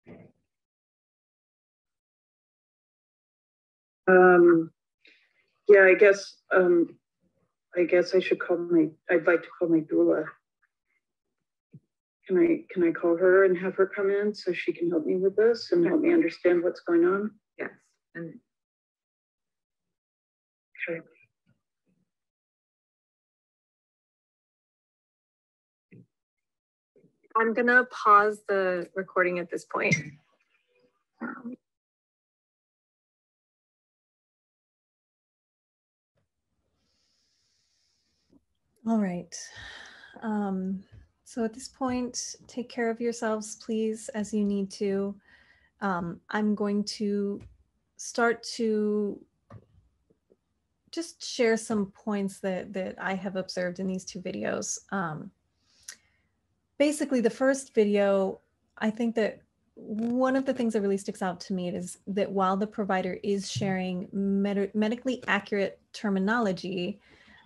Yeah, I guess I should I'd like to call my doula. Can I call her and have her come in so she can help me with this and help me understand what's going on? Yes. And okay. I'm gonna pause the recording at this point. All right. So at this point, take care of yourselves, please, as you need to. I'm going to start to just share some points that I have observed in these two videos. Basically, the first video, I think that one of the things that really sticks out to me is that while the provider is sharing medically accurate terminology,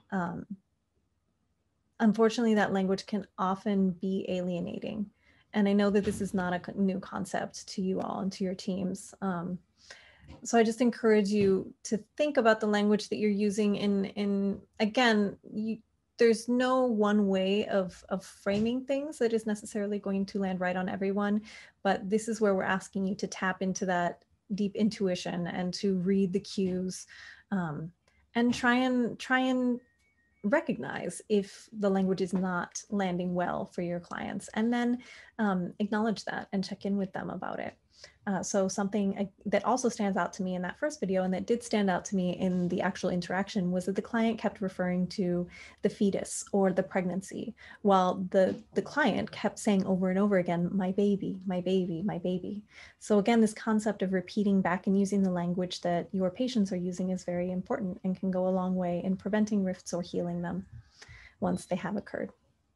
unfortunately, that language can often be alienating. And I know that this is not a new concept to you all and to your teams. So I just encourage you to think about the language that you're using in again, there's no one way of framing things that is necessarily going to land right on everyone, but this is where we're asking you to tap into that deep intuition and to read the cues and try and recognize if the language is not landing well for your clients, and then acknowledge that and check in with them about it. So something that also stands out to me in that first video, and that did stand out to me in the actual interaction, was that the client kept referring to the fetus or the pregnancy, while the client kept saying over and over again, my baby, my baby, my baby. So again, this concept of repeating back and using the language that your patients are using is very important and can go a long way in preventing rifts or healing them once they have occurred.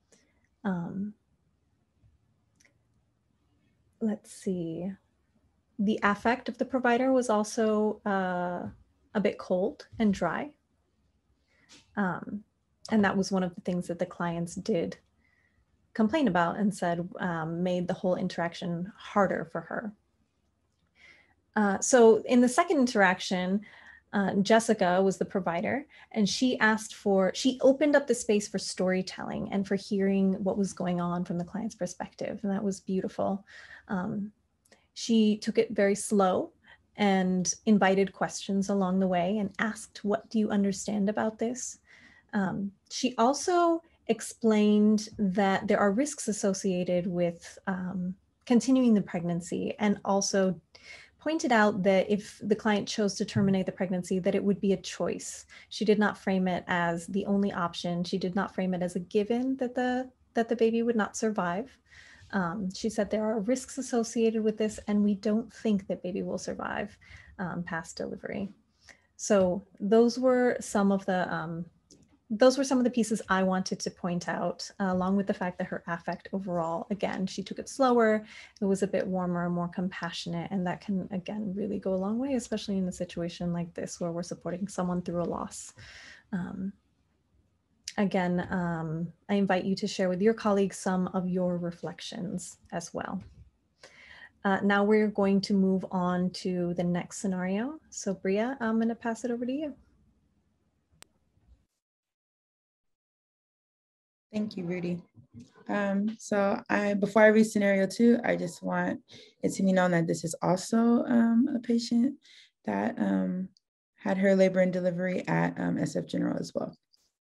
Let's see. The affect of the provider was also a bit cold and dry. And that was one of the things that the clients did complain about and said made the whole interaction harder for her. So in the second interaction, Jessica was the provider, and she opened up the space for storytelling and for hearing what was going on from the client's perspective. And that was beautiful. She took it very slow and invited questions along the way and asked, what do you understand about this? She also explained that there are risks associated with continuing the pregnancy, and also pointed out that if the client chose to terminate the pregnancy, that it would be a choice. She did not frame it as the only option. She did not frame it as a given that the baby would not survive. She said there are risks associated with this, and we don't think that baby will survive past delivery. So those were some of the pieces I wanted to point out, along with the fact that her affect overall, again, she took it slower. It was a bit warmer, more compassionate, and that can, again, really go a long way, especially in a situation like this where we're supporting someone through a loss. Again, I invite you to share with your colleagues some of your reflections as well. Now we're going to move on to the next scenario. So Bria, I'm going to pass it over to you. Thank you, Rudy. Before I read scenario 2, I just want it to be known that this is also a patient that had her labor and delivery at SF General as well.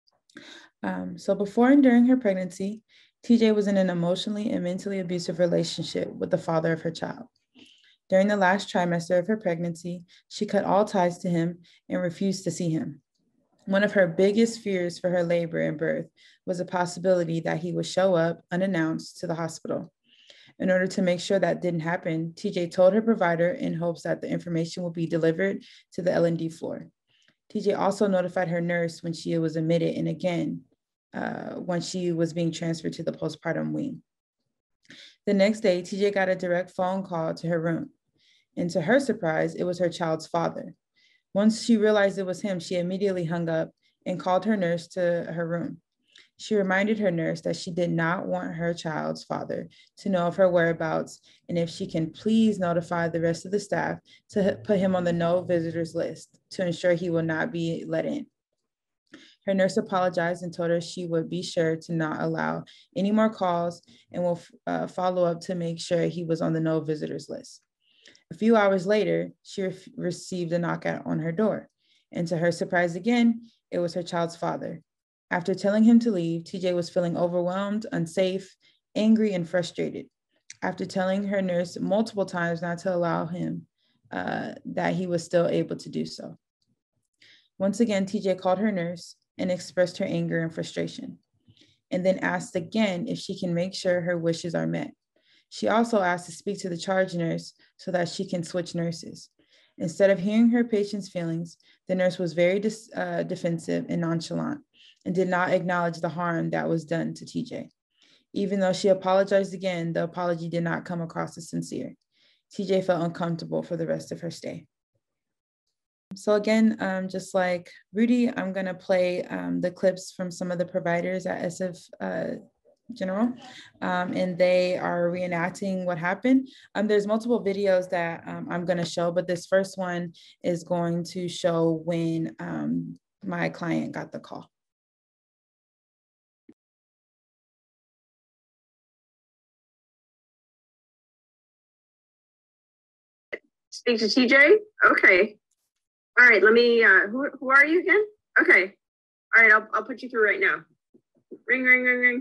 So before and during her pregnancy, TJ was in an emotionally and mentally abusive relationship with the father of her child. During the last trimester of her pregnancy, she cut all ties to him and refused to see him. One of her biggest fears for her labor and birth was the possibility that he would show up unannounced to the hospital. In order to make sure that didn't happen, TJ told her provider in hopes that the information would be delivered to the L&D floor. TJ also notified her nurse when she was admitted, and again, when she was being transferred to the postpartum wing. The next day, TJ got a direct phone call to her room. And to her surprise, it was her child's father. Once she realized it was him, she immediately hung up and called her nurse to her room. She reminded her nurse that she did not want her child's father to know of her whereabouts, and if she can please notify the rest of the staff to put him on the no visitors list to ensure he will not be let in. Her nurse apologized and told her she would be sure to not allow any more calls and will follow up to make sure he was on the no visitors list. A few hours later, she received a knock on her door, and to her surprise again, it was her child's father. After telling him to leave, TJ was feeling overwhelmed, unsafe, angry, and frustrated. After telling her nurse multiple times not to allow him, that he was still able to do so. Once again, TJ called her nurse and expressed her anger and frustration, and then asked again if she can make sure her wishes are met. She also asked to speak to the charge nurse so that she can switch nurses. Instead of hearing her patient's feelings, the nurse was very defensive and nonchalant and did not acknowledge the harm that was done to TJ. Even though she apologized again, the apology did not come across as sincere. TJ felt uncomfortable for the rest of her stay. So again, just like Rudy, I'm gonna play the clips from some of the providers at SF General, and they are reenacting what happened. There's multiple videos that I'm going to show, but this first one is going to show when my client got the call. Speak to TJ? Okay. All right, let me, who are you again? Okay. All right, I'll put you through right now. Ring, ring, ring, ring.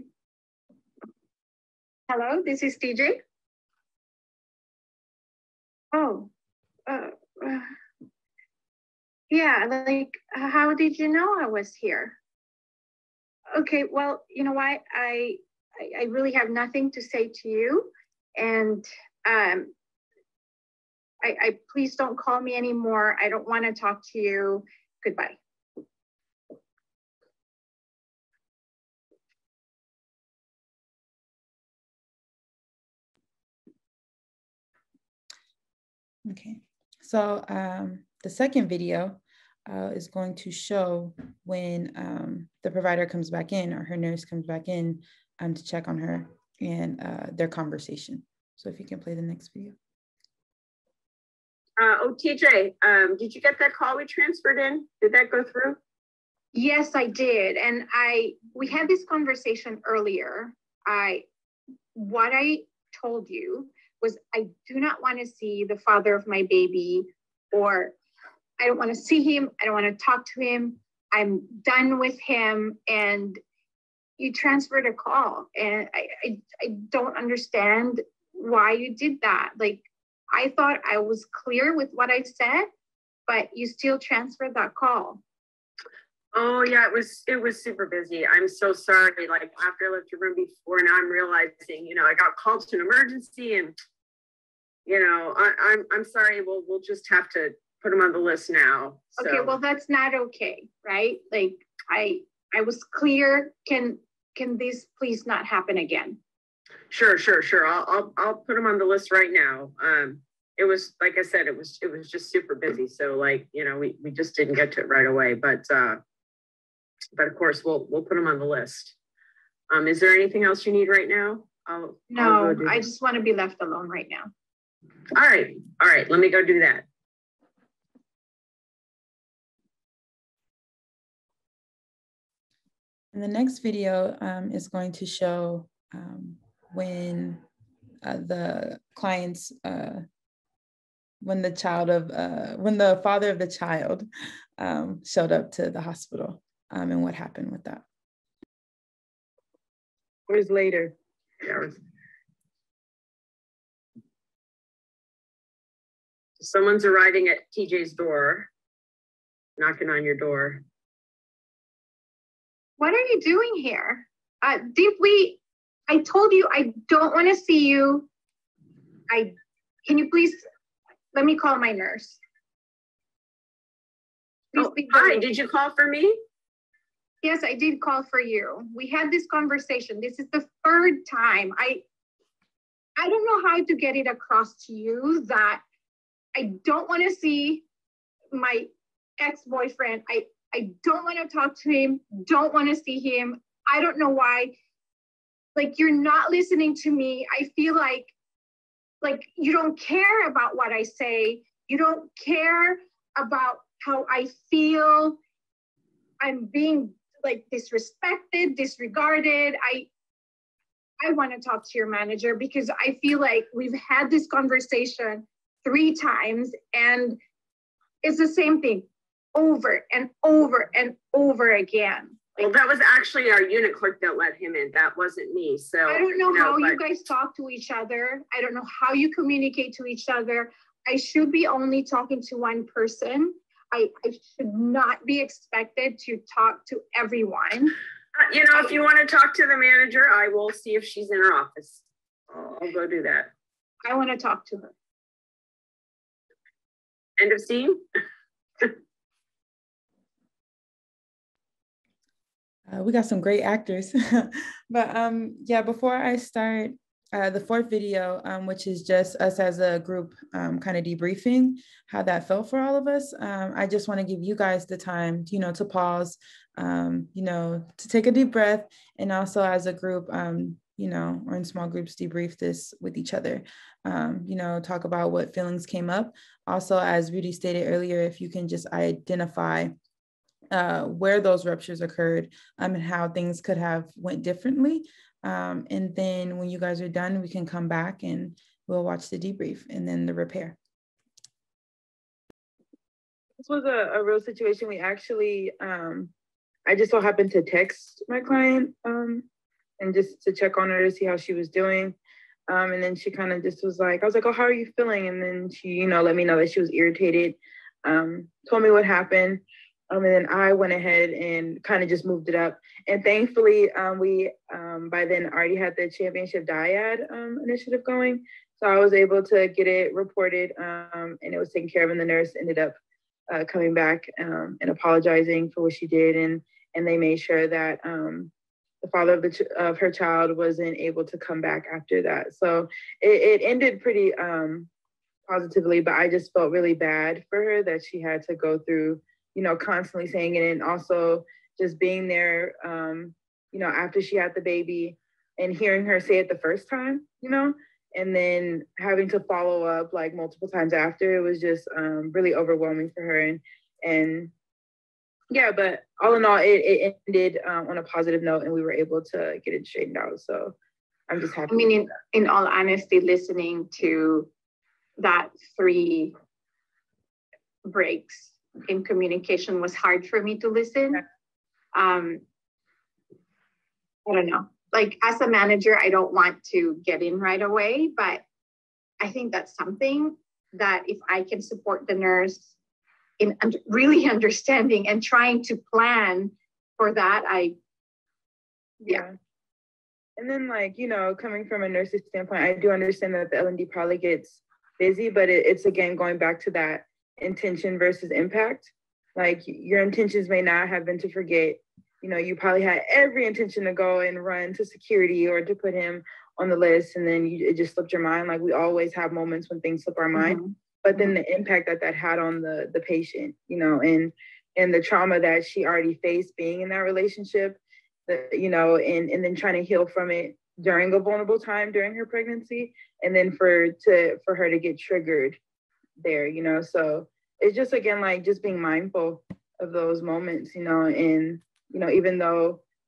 Hello, this is TJ. Oh, yeah, like, how did you know I was here? Okay, well, you know what? I really have nothing to say to you. And I please don't call me anymore. I don't want to talk to you. Goodbye. Okay, so the second video is going to show when the provider comes back in or her nurse comes back in to check on her and their conversation. So if you can play the next video. TJ, did you get that call we transferred in? Did that go through? Yes, I did. And we had this conversation earlier. What I told you was I do not want to see the father of my baby, or I don't want to see him. I don't want to talk to him. I'm done with him. And you transferred a call. And I don't understand why you did that. Like, I thought I was clear with what I said, but you still transferred that call. Oh yeah, it was super busy. I'm so sorry. Like, after I left your room before, now I'm realizing, I got called to an emergency, and I'm sorry. We'll just have to put him on the list now. So. Okay, well, that's not okay, right? Like, I was clear. Can this please not happen again? Sure. I'll put him on the list right now. It was, like I said, it was just super busy. So we just didn't get to it right away, but of course we'll put him on the list. Is there anything else you need right now? No, I just want to be left alone right now. All right. Let me go do that. And the next video is going to show when the clients, when the father of the child showed up to the hospital and what happened with that. Hours later. Someone's arriving at TJ's door, knocking on your door. What are you doing here? I told you I don't want to see you. Can you please, let me call my nurse. Hi, did you call for me? Yes, I did call for you. We had this conversation. This is the third time. I don't know how to get it across to you that I don't want to see my ex-boyfriend. I don't want to talk to him, don't want to see him. I don't know why. Like, you're not listening to me. I feel like you don't care about what I say. You don't care about how I feel. I'm being like disrespected, disregarded. I want to talk to your manager because I feel like we've had this conversation 3 times and it's the same thing over and over and over again. Well, that was actually our unit clerk that let him in. That wasn't me. So I don't know how you guys talk to each other. I don't know how you communicate to each other. I should be only talking to one person. I should not be expected to talk to everyone. You know, if you want to talk to the manager, I will see if she's in her office. I'll go do that. I want to talk to her. End of scene. We got some great actors. But yeah, before I start the 4th video, which is just us as a group kind of debriefing how that felt for all of us, I just want to give you guys the time, you know, to pause, you know, to take a deep breath, and also as a group, you know, or in small groups, debrief this with each other, you know, talk about what feelings came up. Also, as Rudy stated earlier, if you can just identify where those ruptures occurred and how things could have went differently. And then when you guys are done, we can come back and we'll watch the debrief and then the repair. This was a real situation. We actually, I just so happened to text my client and just to check on her to see how she was doing. And then she kind of just was like, I was like, oh, how are you feeling? And then she, you know, let me know that she was irritated, told me what happened. And then I went ahead and kind of just moved it up. And thankfully, we by then already had the championship dyad initiative going. So I was able to get it reported and it was taken care of. And the nurse ended up coming back and apologizing for what she did. And they made sure that the father of her child wasn't able to come back after that. So it ended pretty positively, but I just felt really bad for her that she had to go through, you know, constantly saying it, and also just being there, you know, after she had the baby and hearing her say it the first time, you know, and then having to follow up like multiple times after. It was just really overwhelming for her. And yeah, but all in all, it ended on a positive note and we were able to get it straightened out. So I'm just happy. I mean, in all honesty, listening to that 3 breaks in communication was hard for me to listen. I don't know. Like, as a manager, I don't want to get in right away, but I think that's something that if I can support the nurse in really understanding and trying to plan for that, yeah. And then, like, you know, coming from a nurse's standpoint, I do understand that the L&D probably gets busy, but it's again going back to that intention versus impact. Like, your intentions may not have been to forget. You know, you probably had every intention to go and run to security or to put him on the list, and then it just slipped your mind. Like, we always have moments when things slip our mind. Mm-hmm. But then the impact that had on the patient, you know, and the trauma that she already faced being in that relationship, you know, and then trying to heal from it during a vulnerable time during her pregnancy, and then for her to get triggered there, you know. So it's just, again, like, just being mindful of those moments, you know. And, you know, even though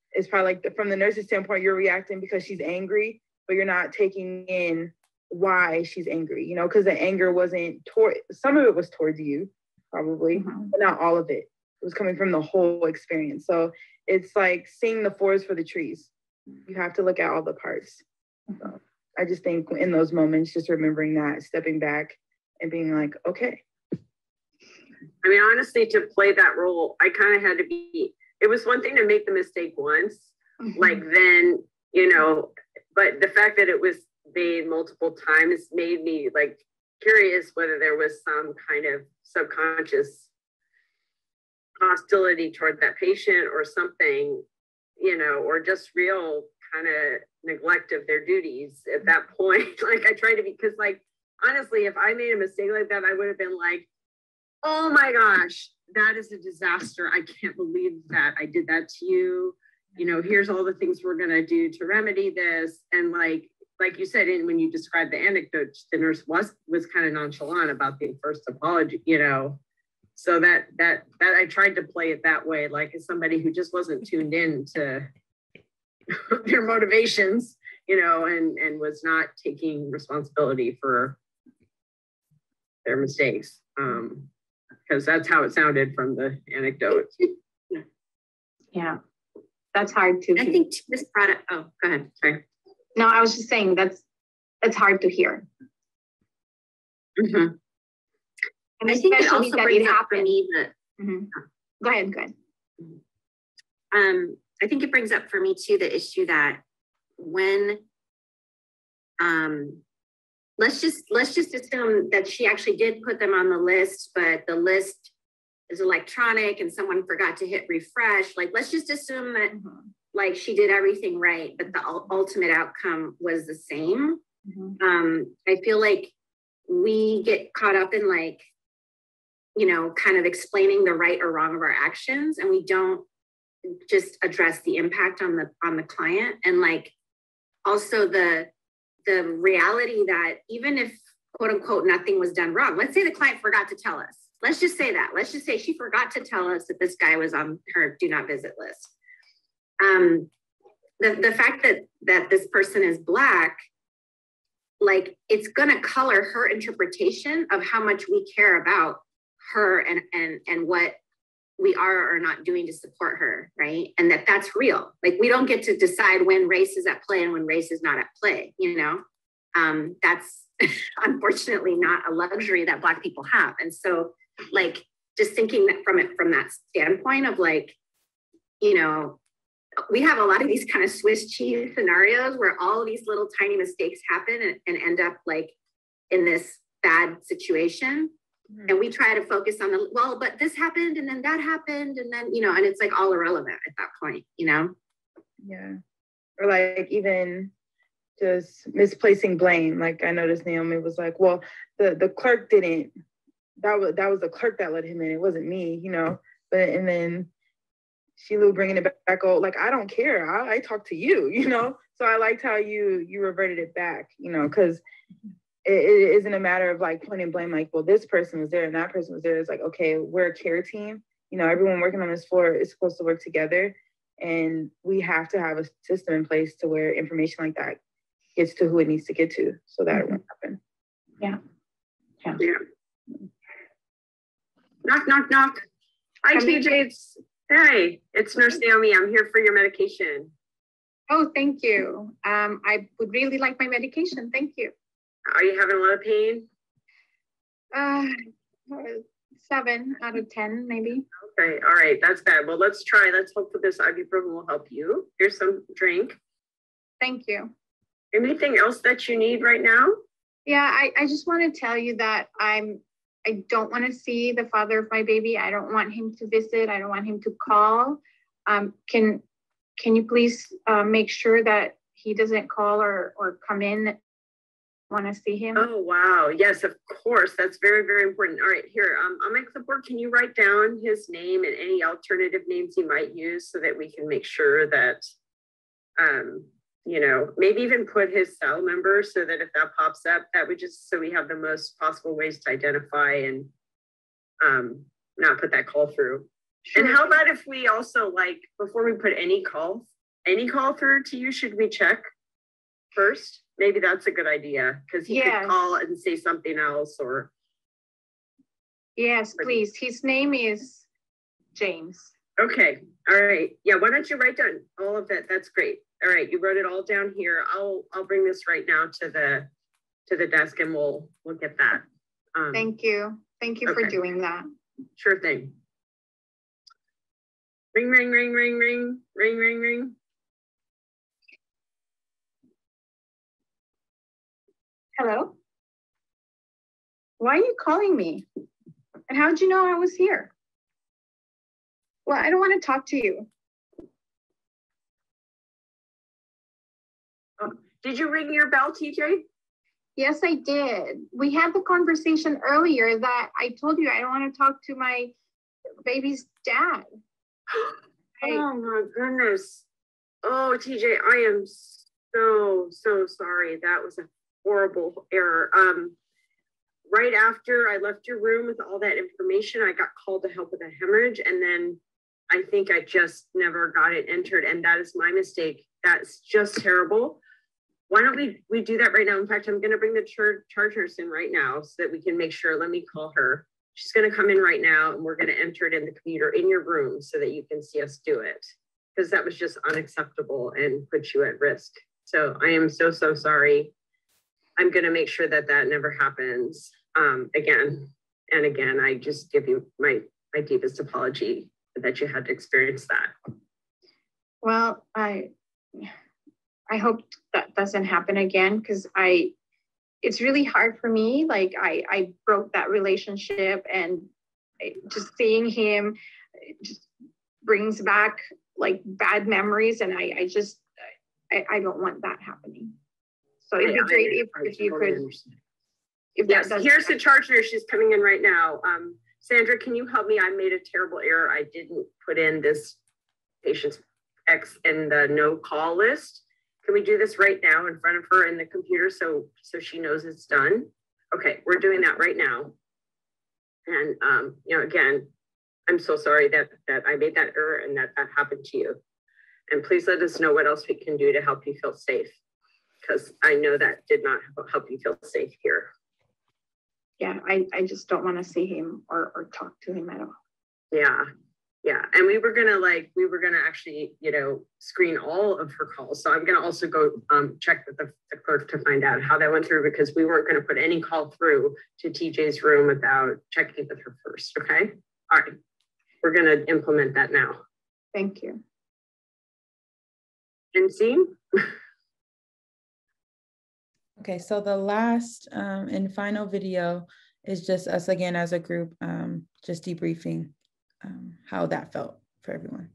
it's probably like from the nurse's standpoint, you're reacting because she's angry, but you're not taking in why she's angry, you know, because the anger wasn't some of it was towards you, probably, but not all of it. It was coming from the whole experience. So it's like seeing the forest for the trees. You have to look at all the parts. So I just think in those moments, just remembering that, stepping back and being like, okay. I mean, honestly, to play that role, I kind of had to be, it was one thing to make the mistake once, like then, you know, but the fact that it was made multiple times made me like curious whether there was some kind of subconscious hostility toward that patient or something, you know, or just real kind of neglect of their duties at that point. Like I tried to be, because like, honestly, if I made a mistake like that, I would have been like, oh my gosh, that is a disaster. I can't believe that I did that to you. You know, here's all the things we're going to do to remedy this. And like you said, when you described the anecdote, the nurse was kind of nonchalant about the first apology, you know. So that I tried to play it that way, like as somebody who just wasn't tuned in to their motivations, you know, and was not taking responsibility for their mistakes. Because that's how it sounded from the anecdote. Yeah, that's hard to. I think this product. Oh, go ahead. Sorry. No, I was just saying that's hard to hear. Mm-hmm. And I think it also that brings it up for me that. Go ahead. I think it brings up for me too the issue that when let's just assume that she actually did put them on the list, but the list is electronic and someone forgot to hit refresh. Like, let's just assume that like she did everything right, but the ultimate outcome was the same. I feel like we get caught up in like, you know, kind of explaining the right or wrong of our actions, and we don't just address the impact on the client, and like also the reality that even if quote unquote nothing was done wrong, let's say the client forgot to tell us. Let's just say that. Let's just say she forgot to tell us that this guy was on her do not visit list. The fact that this person is Black, like it's gonna color her interpretation of how much we care about her and what we are or not doing to support her, right? And that's real. Like we don't get to decide when race is at play and when race is not at play, you know? That's unfortunately not a luxury that Black people have. And so like, just thinking that from that standpoint of like, you know, we have a lot of these kind of Swiss cheese scenarios where all of these little tiny mistakes happen and end up like in this bad situation. And we try to focus on but this happened and then that happened. And then, you know, and it's like all irrelevant at that point, you know? Yeah. Or like even just misplacing blame. Like I noticed Naomi was like, well, the clerk didn't, that was the clerk that let him in. It wasn't me, you know? And then Sheila bringing it back, oh, like, I don't care. I talk to you, you know? So I liked how you reverted it back, you know, because it isn't a matter of like pointing blame, like, well, this person was there and that person was there. It's like, okay, we're a care team. You know, everyone working on this floor is supposed to work together. And we have to have a system in place to where information like that gets to who it needs to get to so that it won't happen. Yeah. Knock, knock, knock. Hi, TJ. Hey, it's Nurse Naomi. I'm here for your medication. Oh, thank you. I would really like my medication. Thank you. Are you having a lot of pain? 7 out of 10, maybe. Okay, all right, that's bad. Well, let's try. Let's hope that this ibuprofen will help you. Here's some drink. Thank you. Anything else that you need right now? Yeah, I just want to tell you that I don't want to see the father of my baby. I don't want him to visit. I don't want him to call. Can you please make sure that he doesn't call or come in? Want to see him? Oh, wow. Yes, of course. That's very, very important. All right, here, on my clipboard, can you write down his name and any alternative names he might use so that we can make sure that, you know, maybe even put his cell number so that if that pops up, that would just, so we have the most possible ways to identify and not put that call through. Sure. And how about if we also, like, before we put any call any call through to you, should we check first? Maybe that's a good idea, because he could call and say something else or. Yes, please. His name is James. Okay. All right. Yeah. Why don't you write down all of that? That's great. All right. You wrote it all down here. I'll bring this right now to the desk and we'll get that. Thank you. Thank you for doing that. Sure thing. Ring, ring, ring, ring, ring, ring, ring, ring. Hello? Why are you calling me? And how did you know I was here? Well, I don't want to talk to you. Did you ring your bell, TJ? Yes, I did. We had the conversation earlier that I told you I don't want to talk to my baby's dad. Oh my goodness. Oh, TJ, I am so sorry. That was a horrible error. Right after I left your room with all that information, I got called to help with a hemorrhage, and then I think I just never got it entered, and that is my mistake. That's just terrible. Why don't we do that right now? In fact, I'm going to bring the charge nurse in right now so that we can make sure. Let me call her. She's going to come in right now, and we're going to enter it in the computer in your room so that you can see us do it, because that was just unacceptable and put you at risk. So I am so sorry. I'm going to make sure that that never happens again and again. I just give you my deepest apology that you had to experience that. Well, I hope that doesn't happen again, because it's really hard for me. Like I broke that relationship, and just seeing him just brings back like bad memories, and I don't want that happening. So it'd be great if you could. Yes, here's the charge nurse. She's coming in right now. Sandra, can you help me? I made a terrible error. I didn't put in this patient's X in the no call list. Can we do this right now in front of her in the computer so she knows it's done? Okay, we're doing that right now. And again, I'm so sorry that I made that error and that happened to you. And please let us know what else we can do to help you feel safe, because I know that did not help you feel safe here. Yeah, I just don't want to see him or talk to him at all. Yeah. And we were gonna actually, screen all of her calls. So I'm gonna also go check with the clerk to find out how that went through, because we weren't gonna put any call through to TJ's room without checking with her first, okay? All right, we're gonna implement that now. Thank you. And see? Okay, so the last and final video is just us again as a group, just debriefing how that felt for everyone.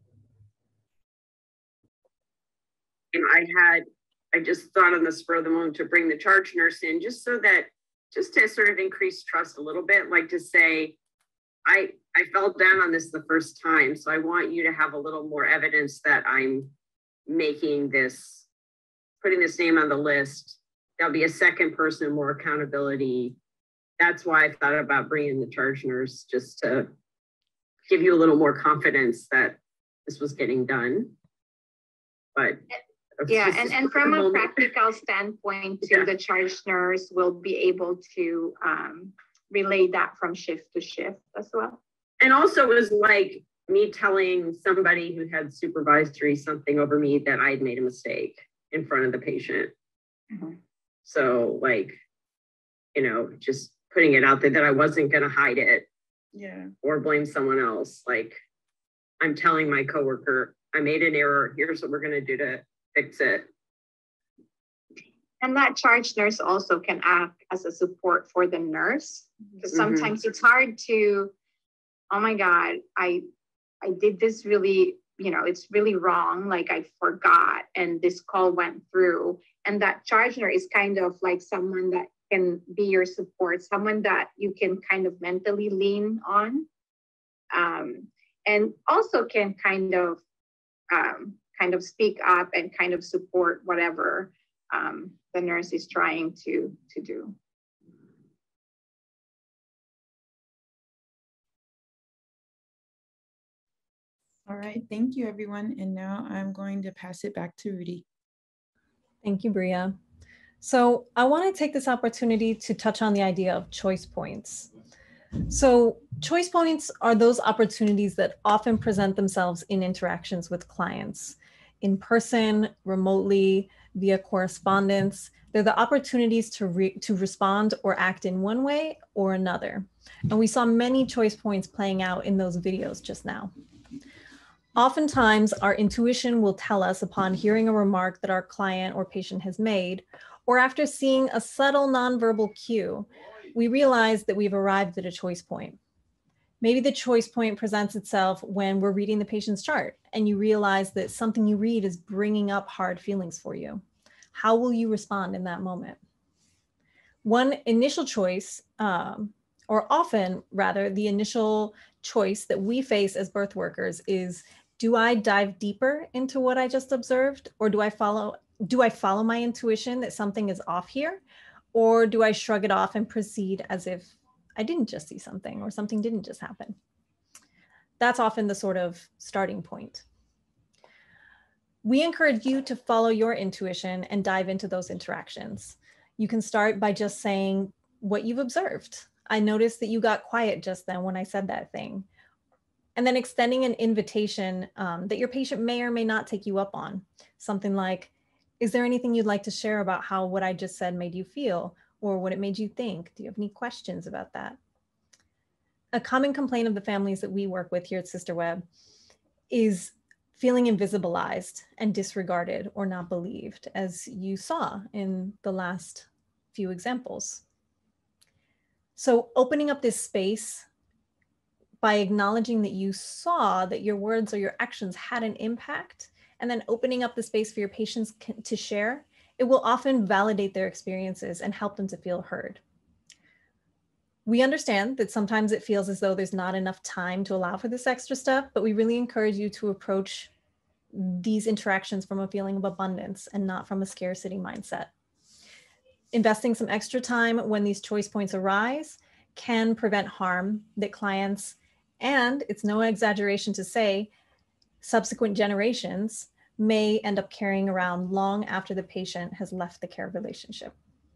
I just thought on the spur of the moment to bring the charge nurse in just to sort of increase trust a little bit, like to say, I fell down on this the first time, so I want you to have a little more evidence that I'm putting this name on the list. There'll be a second person, more accountability. That's why I thought about bringing the charge nurse, just to give you a little more confidence that this was getting done. But yeah, and from a practical standpoint too, the charge nurse will be able to relay that from shift to shift as well. And also it was like me telling somebody who had supervisory something over me that I'd made a mistake in front of the patient. Mm-hmm. So just putting it out there that I wasn't going to hide it, or blame someone else. Like, I'm telling my coworker, I made an error. Here's what we're going to do to fix it. And that charge nurse also can act as a support for the nurse, because sometimes it's hard to, oh my God, I did this really, it's really wrong. Like I forgot, and this call went through. And that charge nurse is kind of like someone that can be your support, someone that you can kind of mentally lean on, and also can kind of speak up and kind of support whatever the nurse is trying to do. All right, thank you everyone. And now I'm going to pass it back to Rudy. Thank you, Bria. So I want to take this opportunity to touch on the idea of choice points. So choice points are those opportunities that often present themselves in interactions with clients, in person, remotely, via correspondence. They're the opportunities to respond or act in one way or another. And we saw many choice points playing out in those videos just now. Oftentimes, our intuition will tell us upon hearing a remark that our client or patient has made, or after seeing a subtle nonverbal cue, we realize that we've arrived at a choice point. Maybe the choice point presents itself when we're reading the patient's chart and you realize that something you read is bringing up hard feelings for you. How will you respond in that moment? One initial choice, or often rather, the initial choice that we face as birth workers is, do I dive deeper into what I just observed, or do I follow my intuition that something is off here, or do I shrug it off and proceed as if I didn't just see something or something didn't just happen? That's often the sort of starting point. We encourage you to follow your intuition and dive into those interactions. You can start by just saying what you've observed. I noticed that you got quiet just then when I said that thing. And then extending an invitation that your patient may or may not take you up on. Something like, is there anything you'd like to share about how what I just said made you feel, or what it made you think? Do you have any questions about that? A common complaint of the families that we work with here at SisterWeb is feeling invisibilized and disregarded or not believed, as you saw in the last few examples. So opening up this space by acknowledging that you saw that your words or your actions had an impact, and then opening up the space for your patients to share, it will often validate their experiences and help them to feel heard. We understand that sometimes it feels as though there's not enough time to allow for this extra step, but we really encourage you to approach these interactions from a feeling of abundance and not from a scarcity mindset. Investing some extra time when these choice points arise can prevent harm that clients, and it's no exaggeration to say, subsequent generations may end up carrying around long after the patient has left the care relationship.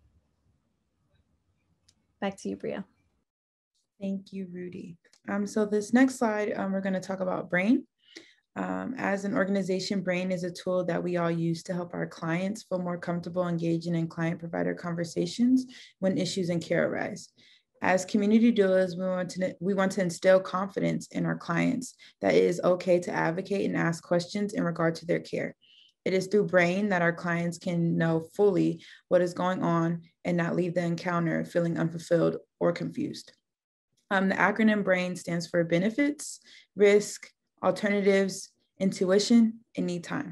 Back to you, Bria. Thank you, Rudy. So this next slide, we're going to talk about BRAIN. As an organization, BRAIN is a tool that we all use to help our clients feel more comfortable engaging in client-provider conversations when issues in care arise. As community doulas, we want to instill confidence in our clients that it is okay to advocate and ask questions in regard to their care. It is through BRAIN that our clients can know fully what is going on and not leave the encounter feeling unfulfilled or confused. The acronym BRAIN stands for benefits, risk, alternatives, intuition, and need time.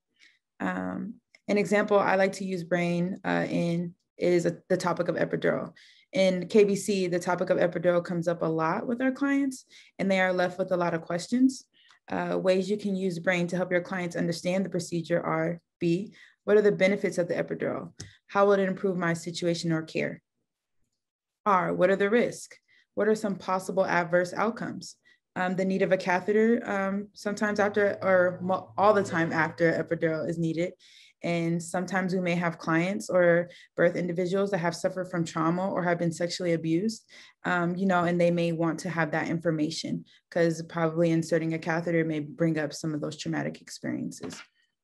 An example I like to use BRAIN in is the topic of epidural. In KBC, the topic of epidural comes up a lot with our clients, and they are left with a lot of questions. Ways you can use BRAIN to help your clients understand the procedure are: B, what are the benefits of the epidural? How will it improve my situation or care? R, what are the risks? What are some possible adverse outcomes? The need of a catheter sometimes after, or all the time after epidural is needed. And sometimes we may have clients or birth individuals that have suffered from trauma or have been sexually abused, and they may want to have that information because probably inserting a catheter may bring up some of those traumatic experiences.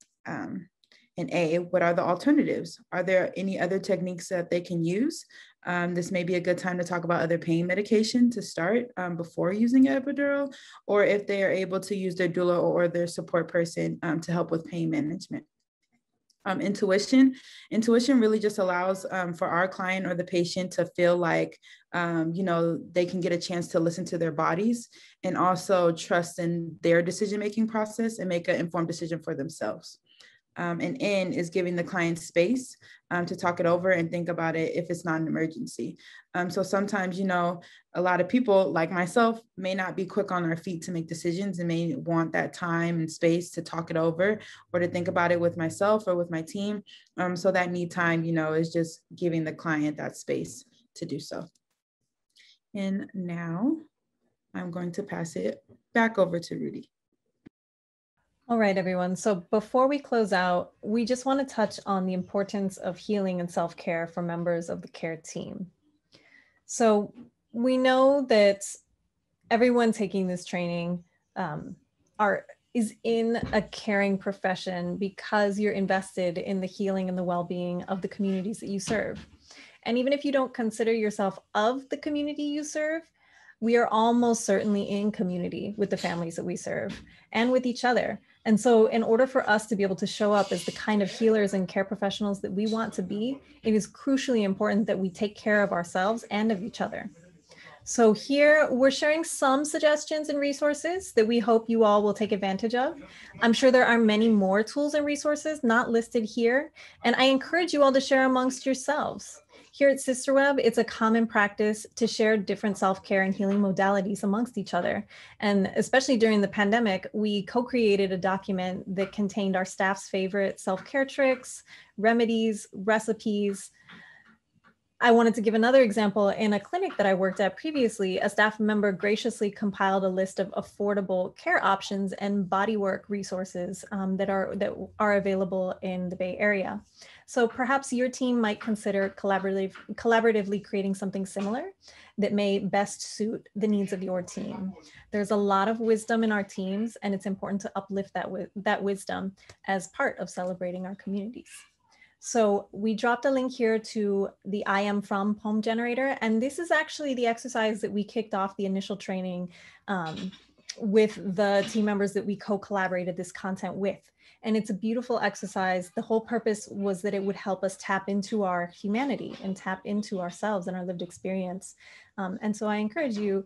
And A, what are the alternatives? Are there any other techniques that they can use? This may be a good time to talk about other pain medication to start before using epidural, or if they are able to use their doula or their support person to help with pain management. Intuition really just allows for our client or the patient to feel like, they can get a chance to listen to their bodies and also trust in their decision-making process and make an informed decision for themselves. And N is giving the client space to talk it over and think about it if it's not an emergency. So sometimes, a lot of people like myself may not be quick on our feet to make decisions and may want that time and space to talk it over or to think about it with myself or with my team. So that need time, is just giving the client that space to do so. And now I'm going to pass it back over to Rudy. All right, everyone. So before we close out, we just want to touch on the importance of healing and self-care for members of the care team. So we know that everyone taking this training is in a caring profession because you're invested in the healing and the well-being of the communities that you serve. And even if you don't consider yourself of the community you serve, we are almost certainly in community with the families that we serve and with each other. And so in order for us to be able to show up as the kind of healers and care professionals that we want to be, it is crucially important that we take care of ourselves and of each other. So here we're sharing some suggestions and resources that we hope you all will take advantage of. I'm sure there are many more tools and resources not listed here, and I encourage you all to share amongst yourselves. Here at SisterWeb, it's a common practice to share different self-care and healing modalities amongst each other. And especially during the pandemic, we co-created a document that contained our staff's favorite self-care tricks, remedies, recipes. I wanted to give another example. In a clinic that I worked at previously, a staff member graciously compiled a list of affordable care options and bodywork resources that are available in the Bay Area. So perhaps your team might consider collaboratively creating something similar that may best suit the needs of your team. There's a lot of wisdom in our teams, and it's important to uplift that wisdom as part of celebrating our communities. So we dropped a link here to the I Am From poem generator. And this is actually the exercise that we kicked off the initial training with the team members that we co-collaborated this content with. And it's a beautiful exercise. The whole purpose was that it would help us tap into our humanity and tap into ourselves and our lived experience. And so I encourage you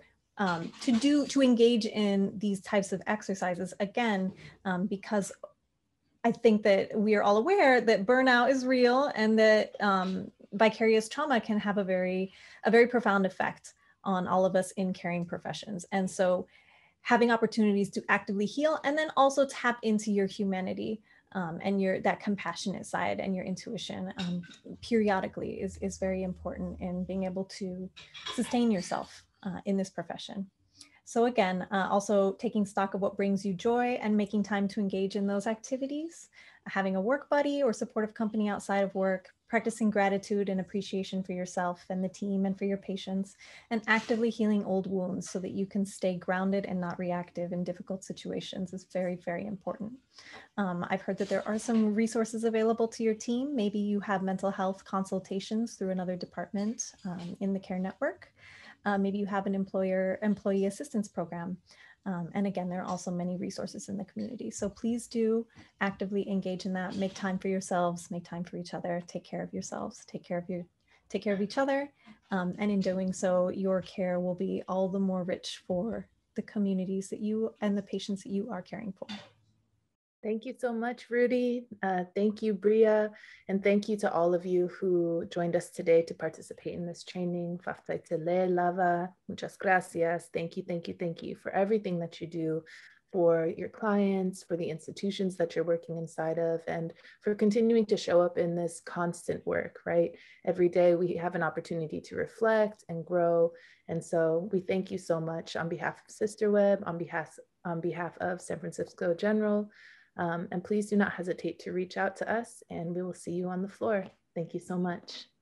to engage in these types of exercises, again, because I think that we are all aware that burnout is real and that vicarious trauma can have a very profound effect on all of us in caring professions. And so having opportunities to actively heal and then also tap into your humanity and that compassionate side and your intuition periodically is very important in being able to sustain yourself in this profession. So again, also taking stock of what brings you joy and making time to engage in those activities, having a work buddy or supportive company outside of work, practicing gratitude and appreciation for yourself and the team and for your patients, and actively healing old wounds so that you can stay grounded and not reactive in difficult situations is very, very important. I've heard that there are some resources available to your team. Maybe you have mental health consultations through another department in the care network. Maybe you have an employee assistance program. And again, there are also many resources in the community. So please do actively engage in that. Make time for yourselves, make time for each other, take care of yourselves, take care of each other. And in doing so, your care will be all the more rich for the communities that you and the patients that you are caring for. Thank you so much, Rudy. Thank you, Bria. And thank you to all of you who joined us today to participate in this training. Lava, muchas gracias. Thank you, thank you, thank you for everything that you do for your clients, for the institutions that you're working inside of, and for continuing to show up in this constant work, right? Every day we have an opportunity to reflect and grow. And so we thank you so much on behalf of SisterWeb, on behalf of San Francisco General. And please do not hesitate to reach out to us, and we will see you on the floor. Thank you so much.